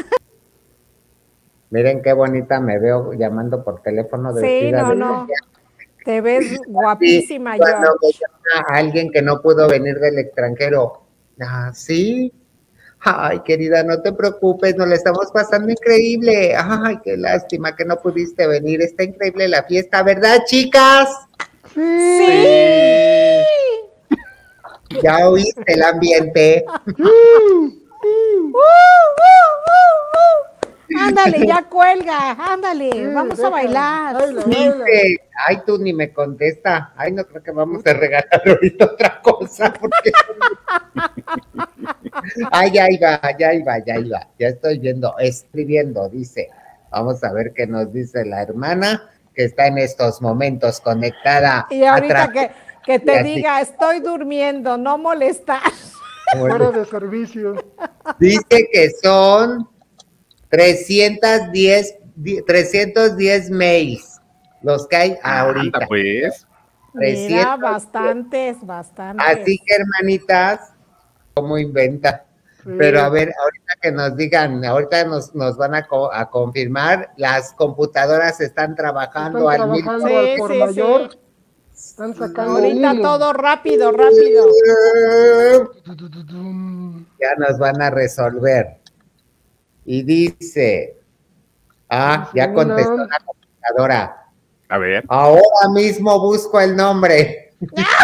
Miren qué bonita me veo llamando por teléfono de Sí, vestida no, de no. novia. Te ves Sí, guapísima, cuando George. me llama alguien que no pudo venir del extranjero. Ah, sí. Ay, querida, no te preocupes, nos la estamos pasando increíble. Ay, qué lástima que no pudiste venir. Está increíble la fiesta, ¿verdad, chicas? Sí. Ya oíste el ambiente. Uh, uh, uh, uh. Ándale, ya cuelga, ándale, vamos a bailar. Baila, baila. Dice, ay, tú ni me contesta. Ay, no creo que vamos a regalar ahorita otra cosa. Porque... Ay, ya iba, ya iba, ya iba. Ya estoy viendo, escribiendo, dice. Vamos a ver qué nos dice la hermana que está en estos momentos conectada. Y ahorita a que, que Y te así. diga, estoy durmiendo, no molestar. través- Fuera de servicio. Dice que son trescientos diez, di- trescientos diez mails los que hay ahorita. Anda, pues. Mira, trescientos. bastantes, bastantes. Así que, hermanitas, ¿cómo inventa? Sí. Pero a ver, ahorita que nos digan, ahorita nos, nos van a, co- a confirmar, las computadoras están trabajando Están al mil. trabajando Sí, al por sí, mayor. sí. Están sacando Ahorita humo. todo rápido, rápido. Ya nos van a resolver. Y dice, ah, ya Sí, contestó no. la computadora. A ver. Ahora mismo busco el nombre.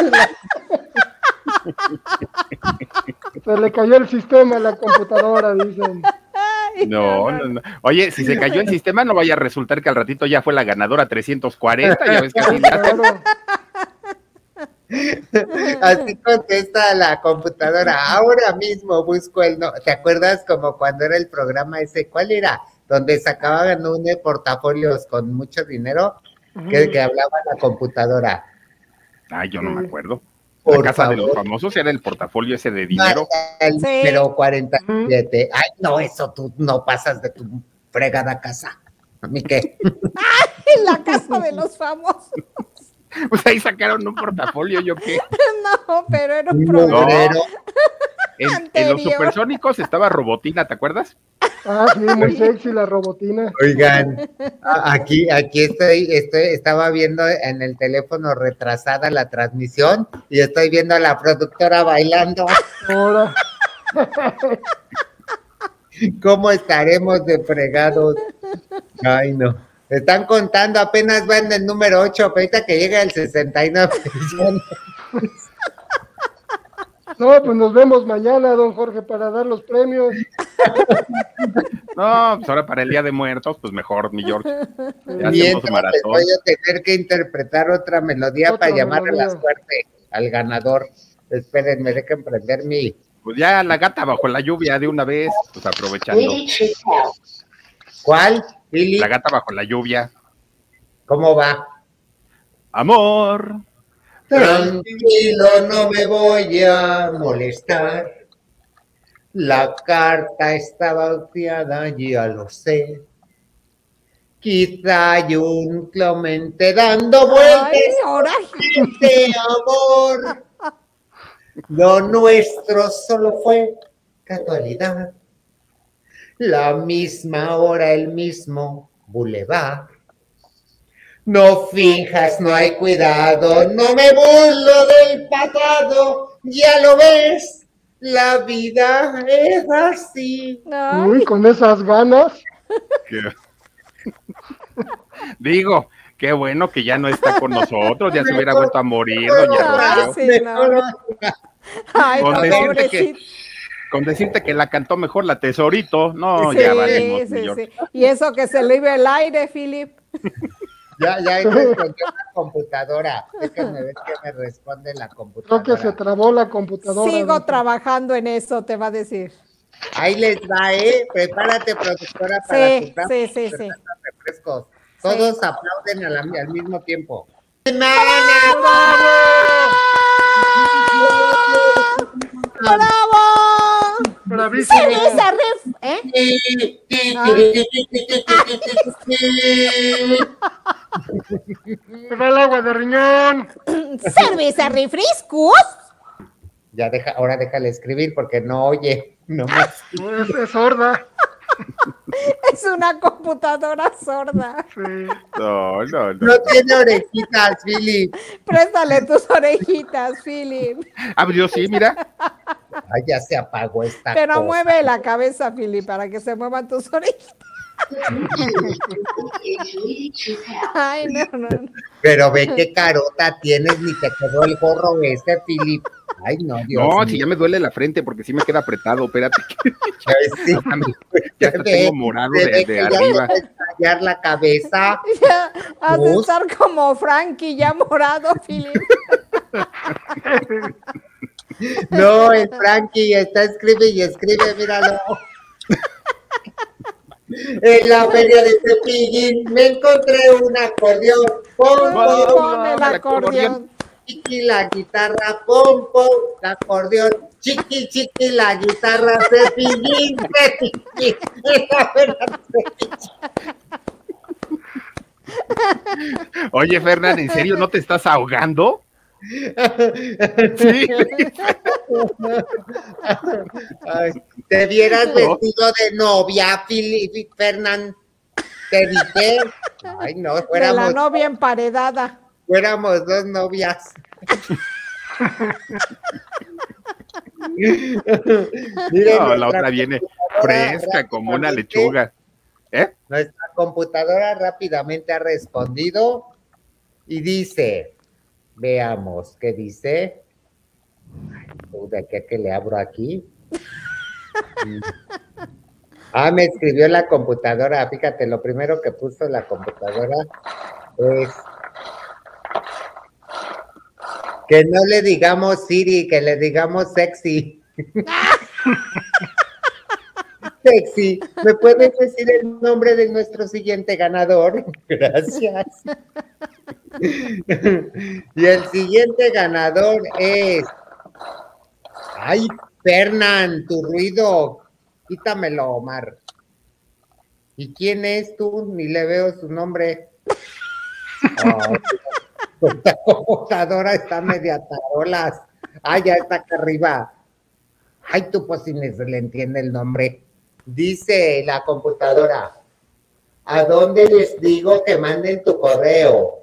Se le cayó el sistema a la computadora, dicen. No, no, no. Oye, si se cayó el sistema, no vaya a resultar que al ratito ya fue la ganadora trescientos cuarenta. Ya ves que así le hacen. Claro. Así contesta la computadora. Ahora mismo busco el no. ¿Te acuerdas como cuando era el programa ese? ¿Cuál era? Donde sacaban un portafolios con mucho dinero, que, que hablaba la computadora. Ay, yo no me acuerdo. Por la casa favor. de los famosos era el portafolio ese de dinero. El número cuarenta y siete. Ay, no, eso tú no pasas de tu fregada casa. ¿A mí qué? ¡Ay, la casa de los famosos! Pues ahí sacaron un portafolio, ¿yo qué? No, pero era un No, programa. En, en los Anterior. supersónicos estaba Robotina, ¿te acuerdas? Ah, sí, muy sexy la robotina. Oigan, a- aquí, aquí estoy, estoy, estaba viendo en el teléfono retrasada la transmisión y estoy viendo a la productora bailando. Ahora, ¿Cómo estaremos de fregados? Ay, no. Están contando, apenas va en el número ocho, ahorita que llega el sesenta y nueve. no, pues nos vemos mañana, don Jorge, para dar los premios. No, pues ahora para el Día de Muertos, pues mejor, mi George. Ya hacemos Mientras les maratón. voy a tener que interpretar otra melodía Otra para llamar a la melodía. suerte al ganador. Espérenme, dejen prender mi... Pues ya la gata bajo la lluvia de una vez, pues aprovechando. ¿Cuál? Lili, La gata bajo la lluvia. ¿cómo va? Amor. Tranquilo, no me voy a molestar. La carta está volteada, ya lo sé. Quizá hay un Clemente dando vueltas Ay, ahora. de amor. Lo nuestro solo fue casualidad. La misma hora, el mismo bulevar. No finjas, no hay cuidado, no me burlo del pasado, ya lo ves, la vida es así. Ay, Uy, con esas ganas. Que- Digo, qué bueno que ya no está con nosotros, ya se hubiera vuelto a morir, doña ay, Rocío. sí, no. Ay, Con no, decirte que, pobrecito. con decirte que la cantó mejor la Tesorito, no, Sí, ya valimos, mi sí, George. sí. Y eso que se le iba el aire, Philip. Ya, ya respondió la computadora. Déjenme ver qué me responde la Creo computadora. que se trabó la computadora. Sigo don- trabajando en eso, te va a decir. Ahí les va, ¿eh? Prepárate, productora, para Sí, tu plan sí, sí, sí. refrescos. Todos aplauden a la- al mismo tiempo. ¡Bravo! Bravísimo. ¡Cerveza, ref! ¿Eh? Se va el agua de riñón. ¿Cerveza, refrescos? Ya deja, ahora déjale escribir porque no oye. No me... No, es, es sorda. Es una computadora sorda. Sí. No, no, no. No tiene orejitas, Philip. Préstale tus orejitas, Philip. Ah, pues yo sí, mira. Ay, ya se apagó esta Pero cosa. mueve la cabeza, Philip, para que se muevan tus orejitas. Ay, no, no, no. Pero ve qué carota tienes, ni te quedó el gorro ese, Philip. Ay, no, Dios No, mío. si ya me duele la frente porque sí me queda apretado, espérate. Ay, sí. Ya hasta tengo morado Se de, ve de que ya arriba. te va a estallar la cabeza. Ya has de Uf. estar como Frankie, ya morado, Philip. No, el Frankie está escribe y escribe, míralo. En la feria de Cepillín me encontré un acordeón. Pom, pom, Pon el acordeón. chiqui la guitarra, pom, pom, el acordeón. Chiqui, chiqui la guitarra, Cepillín, Cepillín. En la feria de Cepillín. Oye, Fernán, ¿en serio no te estás ahogando? Sí. Ay, te vieras No. vestido de novia, Philip, Fernán. Te dije. Ay, no, De la fuéramos, novia emparedada. fuéramos dos novias. Miren, No, la nuestra otra viene computadora fresca como una rápidamente- lechuga. ¿Eh? Nuestra computadora rápidamente ha respondido y dice, veamos, ¿qué dice? Ay, ¿de qué que le abro aquí? Ah, me escribió la computadora, fíjate, lo primero que puso la computadora es Que no le digamos Siri, que le digamos sexy. Sexy, ¿me puedes decir el nombre de nuestro siguiente ganador? Gracias. Y el siguiente ganador es... Ay, Fernan, tu ruido. Quítamelo, Omar. ¿Y quién es tú? Ni le veo su nombre. Oh, esta computadora está media tarolas. Ah, ya está acá arriba. Ay, tú pues si ni se le entiende el nombre. Dice la computadora, ¿a dónde les digo que manden tu correo?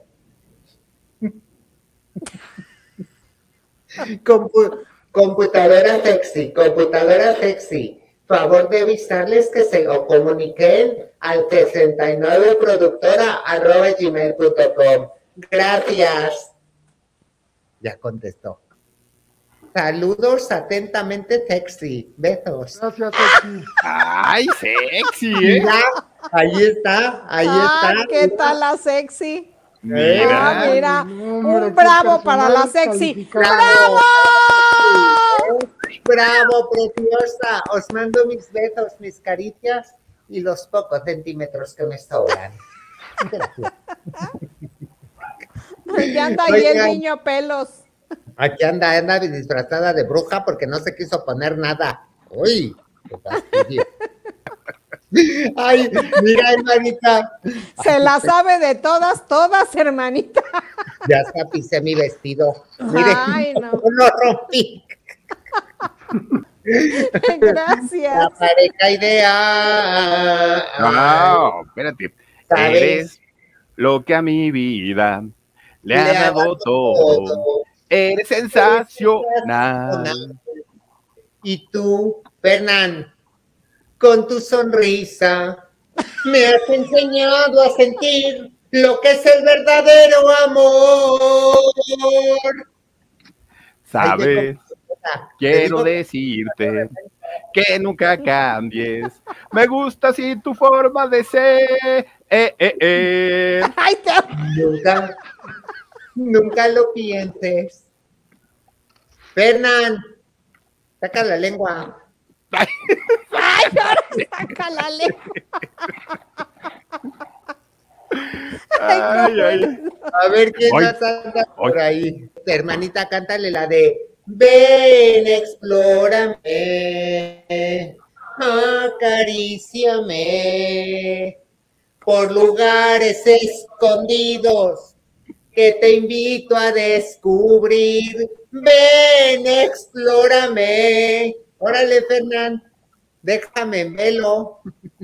Compu computadora sexy, computadora sexy. Favor de avisarles que se o comuniquen al sesenta y nueve productora arroba gmail punto com. Gracias. Ya contestó. Saludos atentamente, sexy. Besos. Gracias, sexy. Ay, sexy, ¿eh? Mira, ahí está, ahí Ah, está. ¿qué tal la sexy? Mira. Ah, mira, No, hombre, un qué bravo para la personal sexy. calificado. ¡Bravo! Bravo, preciosa. Os mando mis besos, mis caricias y los pocos centímetros que me sobran. Gracias. Ya anda ahí el Oigan. niño pelos. Aquí anda, anda disfrazada de bruja porque no se quiso poner nada. Uy, qué fastidio. Ay, mira, hermanita. Se la sabe de todas, todas, hermanita. Ya hasta pisé mi vestido. Miren, Ay, no. lo rompí. Gracias. La pareja ideal. No, espérate. ¿Sabes? Eres lo que a mi vida le ha Le ha dado dado todo. todo. Eres sensacional. Y tú, Fernán, con tu sonrisa, me has enseñado a sentir lo que es el verdadero amor. ¿Sabes? Te Quiero digo- decirte que nunca cambies. Me gusta así tu forma de ser. Eh, eh, eh. Ay, te... Nunca, nunca lo pienses. Fernán, saca la lengua. Ay, ahora saca la lengua. Ay, ay. A ver quién Ay. más anda por Ay. ahí. Hermanita, cántale la de ven, explórame, acaríciame por lugares escondidos que te invito a descubrir. Ven, explórame. Órale, Fernán, déjame en velo.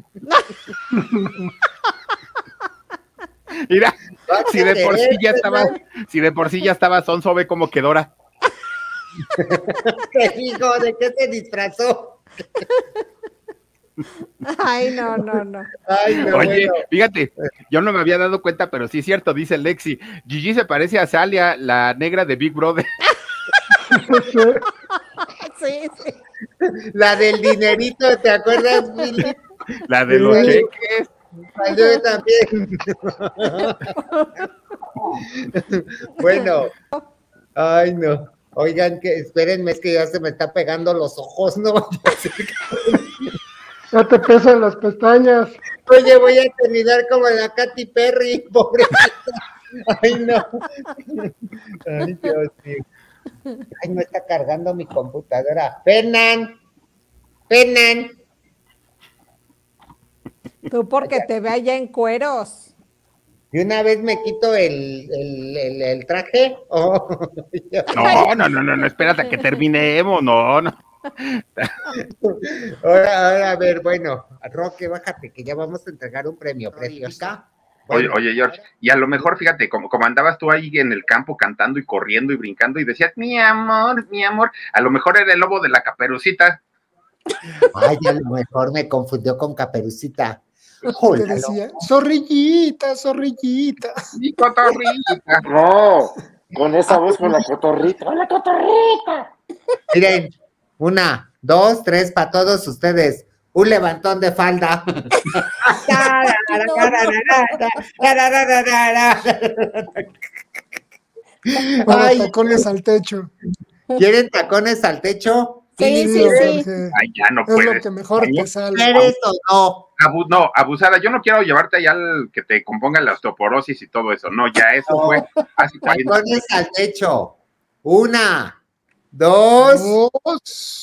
Mira, Vas si a de por sí querer, ya estaba, Fernán. si de por sí ya estaba sonso, ve como que Dora. Te digo, ¿de qué se disfrazó? Ay, no, no, no. Ay, no, Oye, bueno. fíjate, yo no me había dado cuenta, pero sí es cierto, dice Lexi. Gigi se parece a Salia, la negra de Big Brother. Sí, sí. La del dinerito, ¿te acuerdas, Billy? La de los Sí. cheques. Ay, yo también. Bueno, ay, no. Oigan, que espérenme, es que ya se me está pegando los ojos, ¿no? Ya te pesan las pestañas. Oye, voy a terminar como la Katy Perry, pobrecita. Ay, no. Ay, Dios mío. Ay, no está cargando mi computadora. Fernan, Fernan. Tú porque te ve allá en cueros. De una vez me quito el, el, el, el traje. Oh. No, no, no, no, no, espérate a que terminemos, no, no. Ahora, ahora, a ver, bueno, Roque, bájate, que ya vamos a entregar un premio, preciosa. Oye, oye, George, y a lo mejor, fíjate, como, como andabas tú ahí en el campo cantando y corriendo y brincando y decías, mi amor, mi amor, a lo mejor era el lobo de la Caperucita. Ay, a lo mejor me confundió con Caperucita. Te Hola, decía, zorrillita, zorrillita. Mi cotorrita. No, con esa voz, con la cotorrita. ¡Hola, cotorrita! miren, una, dos, tres para todos ustedes. Un levantón de falda. Para Ay, tacones al techo. ¿quieren tacones al techo? Sí, sí, sí. Jorge. Ay, ya no Es puedes. lo que mejor ¿No? te sale. ¿Quieres o no? Abu- no, abusada, yo no quiero llevarte allá al que te componga la osteoporosis y todo eso. No, ya eso No. fue hace cuarenta Tacones al techo. Una, dos, Dos,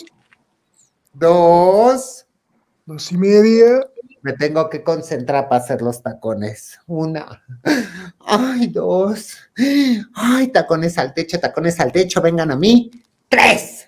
dos. dos y media. Me tengo que concentrar para hacer los tacones. Una. Ay, dos. Ay, tacones al techo, tacones al techo, vengan a mí. Tres.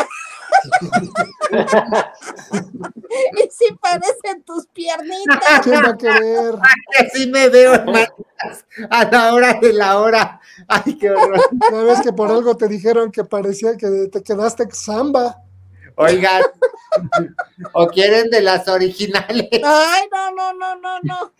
Y si parecen tus piernitas. ¿Quién va a querer? Ay, así me veo, hermanitas, a la hora de la hora. Ay, qué horror. Ya ves que por algo te dijeron que parecía que te quedaste samba. Oigan, ¿o quieren de las originales? Ay, no, no, no, no, no.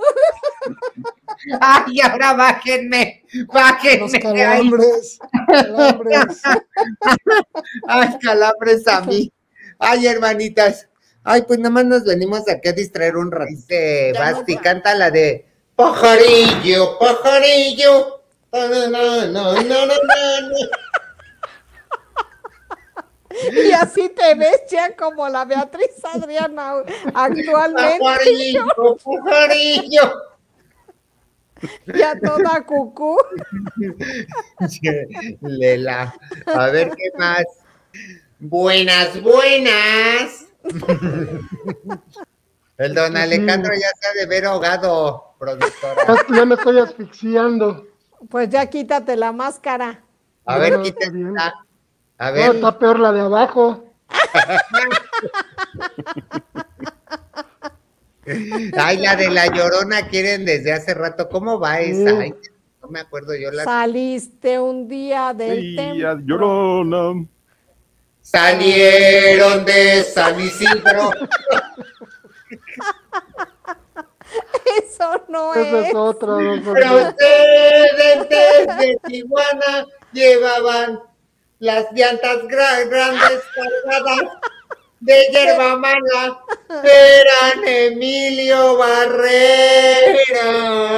Ay, ahora bájenme, Los bájenme. Ay, calambres. Calambres. ay, calambres a mí. Ay, hermanitas. Ay, pues nada más nos venimos aquí a distraer un ratito. Ya no Basti, va. canta la de pajarillo, pajarillo. No, no, no, no, no, no, no. Y así te ves ya como la Beatriz Adriana actualmente, Pajarillo, pajarillo. ya toda cucú. Lela. A ver qué más. Buenas, buenas. El don Alejandro ya se ha de ver ahogado, productora. Ya, ya me estoy asfixiando. Pues ya quítate la máscara. A ver, No, está bien. quítela. A No, ver. está peor la de abajo. Ay, la de la Llorona quieren desde hace rato. ¿Cómo va esa? Ay, no me acuerdo yo la. Saliste un día del templo. Llorona. Salieron de San Isidro. Eso no Esa es es. otra. don Jorge. Procedentes de Tijuana llevaban las llantas gra- grandes cargadas de hierba mala. Eran Emilio Barrera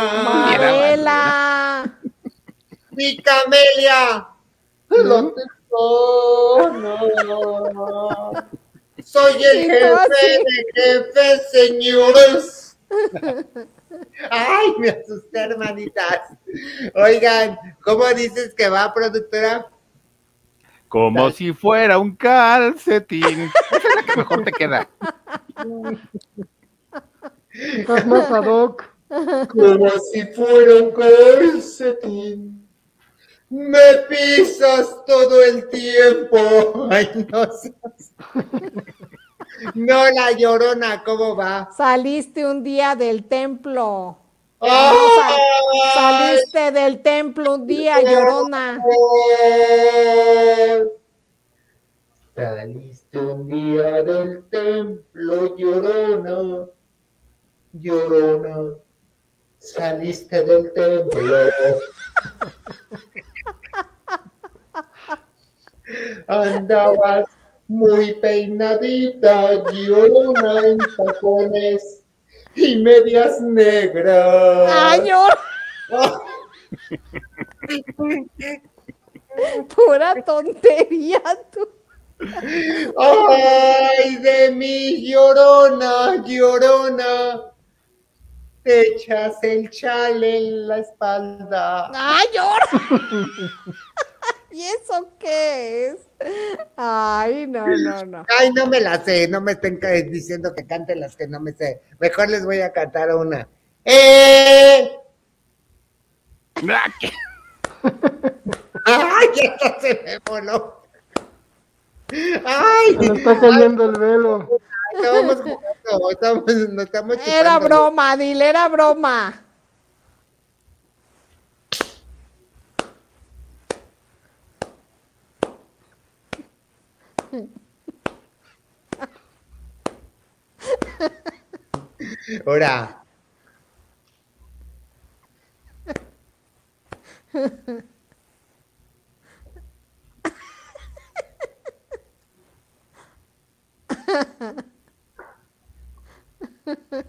Marela. y Camelia. Lo tengo, no. Soy el Y tú jefe así. de jefes, señores. Ay, me asusté, hermanitas. Oigan, ¿cómo dices que va, productora? Como si fuera un calcetín. Esa es la que mejor te queda. Estás más ad hoc. Como si fuera un calcetín. Me pisas todo el tiempo. Ay, no seas- No, la Llorona, ¿cómo va? Saliste un día del templo. ¡Ay! Saliste del templo un día, Llorona. Saliste un día del templo, Llorona, Llorona, saliste del templo. Andabas muy peinadita, Llorona, en tacones y medias negras. Ay, Llorona. Pura tontería tú. Ay, de mí, Llorona, Llorona, te echas el chale en la espalda. Ay, Llorona. ¿Y eso qué es? Ay, no, no, no. Ay, no me la sé, no me estén ca- diciendo que cante las que no me sé. Mejor les voy a cantar una. ¡Eh! Ah, ¿qué? ¡Ay, esto se me voló! ¡Ay! Se le está cayendo el velo. Estábamos jugando, estábamos, nos estamos Era chupando. broma, dile, era broma. Ahora.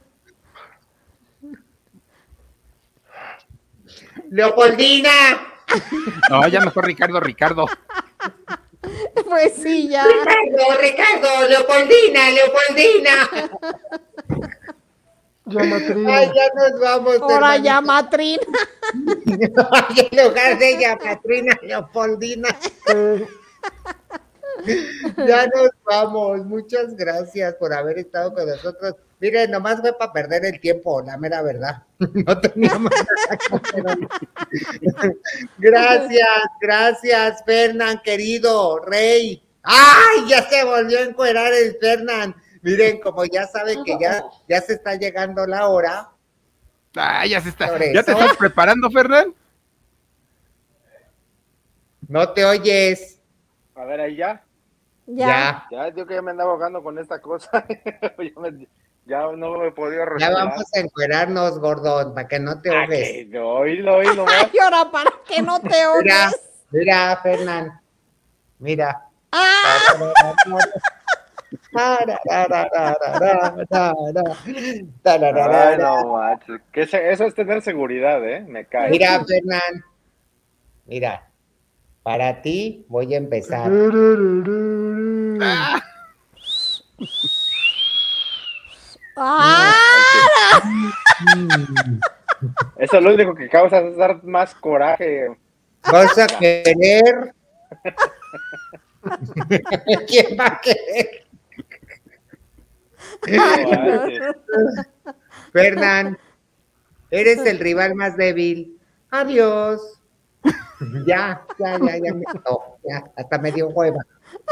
Leopoldina, No, ya mejor Ricardo, Ricardo. Pues sí, ya. Ricardo, Ricardo, Leopoldina, Leopoldina. Llamatrina. Ay, ya nos vamos. Ahora hermanito. llamatrina. Ay, en lugar de llamatrina, Leopoldina. Eh, Ya nos vamos. Muchas gracias por haber estado con nosotros. Miren, nomás fue para perder el tiempo, la mera verdad. No teníamos nada que hacer. Gracias, gracias, Fernán, querido Rey. ¡Ay! Ya se volvió a encuerar el Fernán. Miren, como ya saben que ya, ya se está llegando la hora. Ah, ya se está. Por ¿Ya te eso. estás preparando, Fernán? No te oyes. A ver, ahí ya. Ya. Ya, Ya, yo que ya me andaba ahogando con esta cosa. ya, me- ya no me he podido ya respirar. vamos a encuerarnos, gordón, para que no te Ah, ahogues. que no, oílo, oílo, más. Ay, ahora para que no te Mira, oyes. mira, Fernán. Mira. Ah, Ay, no, macho. Que ese- eso es tener seguridad, ¿eh? Me cae. Mira, Fernán. Mira. Para ti voy a empezar. ah, Eso lo único que causa es dar más coraje. ¿Vas a querer? ¿Quién va a querer? No manches. Fernán, eres el rival más débil. Adiós. Ya, ya, ya, ya me no, ya, hasta me dio hueva.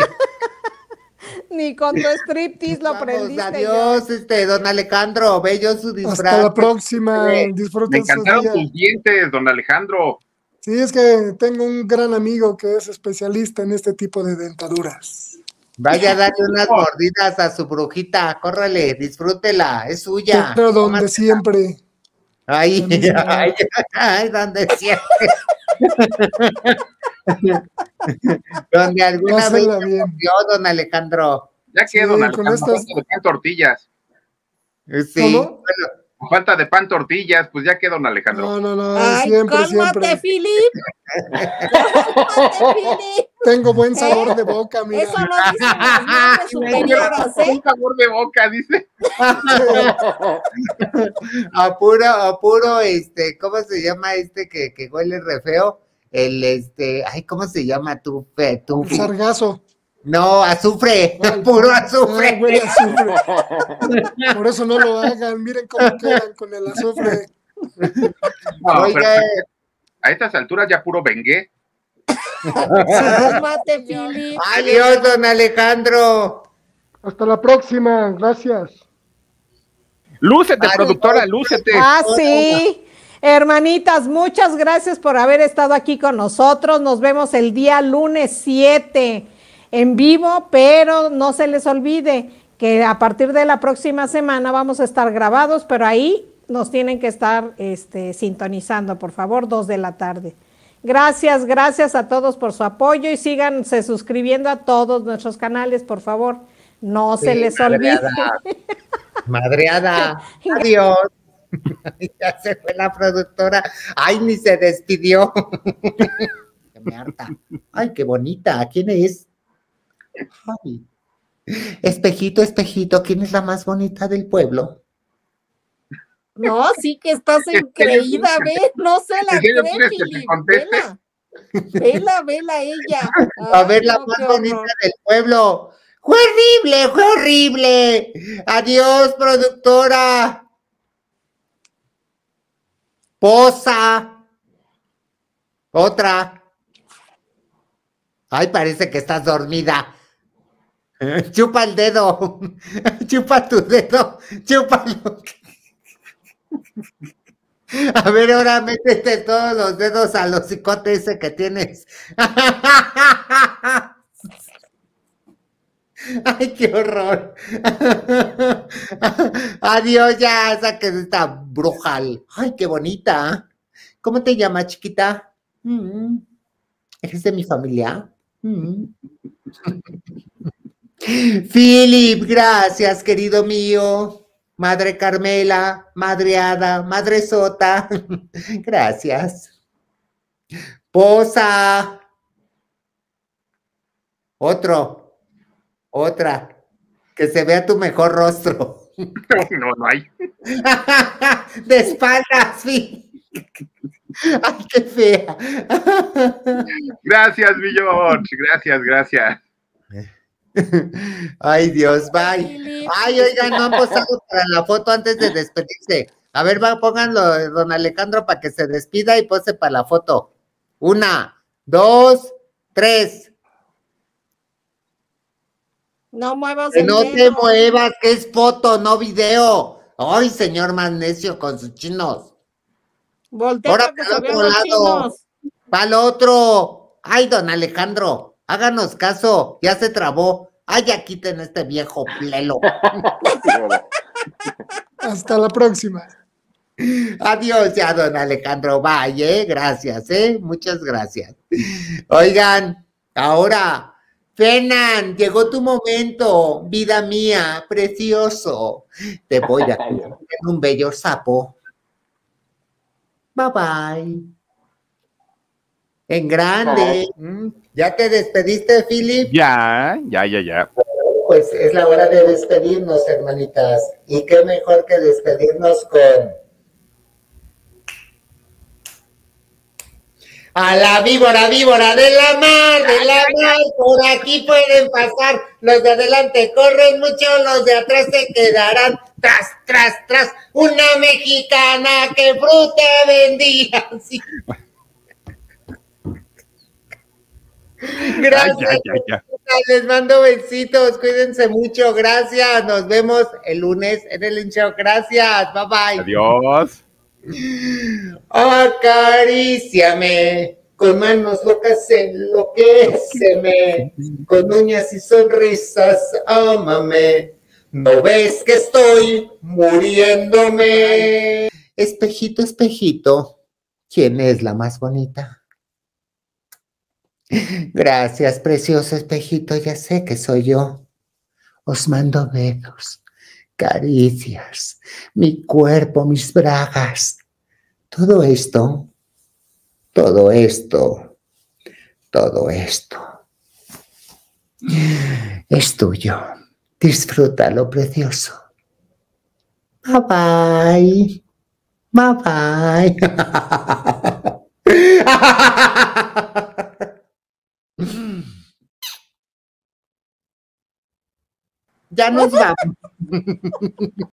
ni con tu striptease lo Vamos, aprendiste. adiós, este, don Alejandro, bello su disfraz. Hasta la próxima. Sí. Me Disfruten su encantaron día. tus dientes, don Alejandro. Sí, es que tengo un gran amigo que es especialista en este tipo de dentaduras. Vaya a darle unas mordidas a su brujita, córrele, disfrútela, es suya. Pero donde Tómatela. siempre. Ay, La misma. ay, ay, donde siempre. Donde alguna vez Pásenla se bien. mordió, don Alejandro. Ya que, Sí, don con Alejandro, estas- falta de pan tortillas. Sí, ¿Cómo? bueno, Falta de pan tortillas, pues ya que, don Alejandro. No, no, no. Ay, siempre, cálmate, siempre. Philip. Cálmate, Philip. Tengo buen sabor de boca, mira. Eso no dicen las madres superiores, ¿eh? Un sabor de boca, dice. apuro, apuro, este, ¿cómo se llama este que, que huele re feo? El, este, ay, ¿cómo se llama tú, fe, tú? El sargazo. No, azufre, Ay, puro Ah, azufre. huele a azufre. Por eso no lo hagan. Miren cómo quedan con el azufre. No, Oiga, pero a estas alturas ya puro vengué. Cálmate, Philip. adiós, don Alejandro. Hasta la próxima. Gracias. Lúcete, Adiós. productora, lúcete. Ah, sí. Hermanitas, muchas gracias por haber estado aquí con nosotros. Nos vemos el día lunes siete en vivo, pero no se les olvide que a partir de la próxima semana vamos a estar grabados, pero ahí nos tienen que estar este, sintonizando, por favor, dos de la tarde. Gracias, gracias a todos por su apoyo y síganse suscribiendo a todos nuestros canales, por favor. No se Sí, les olvide. madreada. Madreada. Adiós. Ya se fue la productora. Ay, ni se despidió. Se me harta. Ay, qué bonita. ¿Quién es? Ay. Espejito, espejito, ¿quién es la más bonita del pueblo? No, sí que estás increída, ve, no se la ¿En serio cree, quieres que te Philip, conteste? vela, vela, vela ella. A Ay, ver, la no, más qué bonita horror. del pueblo. ¡Fue horrible, fue horrible! Adiós, productora. Posa. Otra. Ay, parece que estás dormida. Chupa el dedo. Chupa tu dedo. Chúpalo. A ver, ahora métete todos los dedos al hocicote ese que tienes. Ay, qué horror. Adiós, ya, saques esta brujal. Ay, qué bonita. ¿Cómo te llamas, chiquita? Mm. ¿Eres de mi familia? Mm. Philip, gracias, querido mío. Madre Carmela, Madre Ada, Madre Sota. Gracias. Posa. Otro. Otra. Que se vea tu mejor rostro. No, no hay. De espaldas, sí. Ay, qué fea. Gracias, mi George. Gracias, gracias. Ay, Dios, bye. Ay, oigan, no han posado para la foto antes de despedirse. A ver, va, pónganlo, don Alejandro, para que se despida y pose para la foto. Una, dos, tres. No muevas Que el no dedo. te muevas, que es foto, no video. Ay, señor más necio con sus chinos. Voltea Ahora para que para se vean otro los lado. chinos. Para el otro. Ay, don Alejandro, háganos caso, ya se trabó. Ay, ya quiten este viejo plelo. Hasta la próxima. Adiós ya, don Alejandro, bye, ¿eh? Gracias, ¿eh? Muchas gracias. Oigan, ahora, Fernan, llegó tu momento, vida mía, precioso. Te voy a convertir en un bello sapo. Bye, bye. En grande. Mm, ¿Ya te despediste, Philip? Ya, ya, ya, ya. Pues es la hora de despedirnos, hermanitas. Y qué mejor que despedirnos con... A la víbora, víbora de la mar, de la mar, por aquí pueden pasar, los de adelante corren mucho, los de atrás se quedarán, tras, tras, tras, una mexicana que fruta vendía. Sí. Gracias, Ay, ya, ya, ya. les mando besitos, cuídense mucho, gracias, nos vemos el lunes en el Show, gracias, bye bye. Adiós. Acaríciame, con manos locas enloquéceme, con uñas y sonrisas, ámame, ¿no ves que estoy muriéndome? Espejito, espejito, ¿quién es la más bonita? Gracias, precioso espejito, ya sé que soy yo. Os mando besos, caricias, mi cuerpo, mis bragas. Todo esto, todo esto, todo esto es tuyo. Disfrútalo, precioso. Bye bye. Bye bye. Ya nos vamos.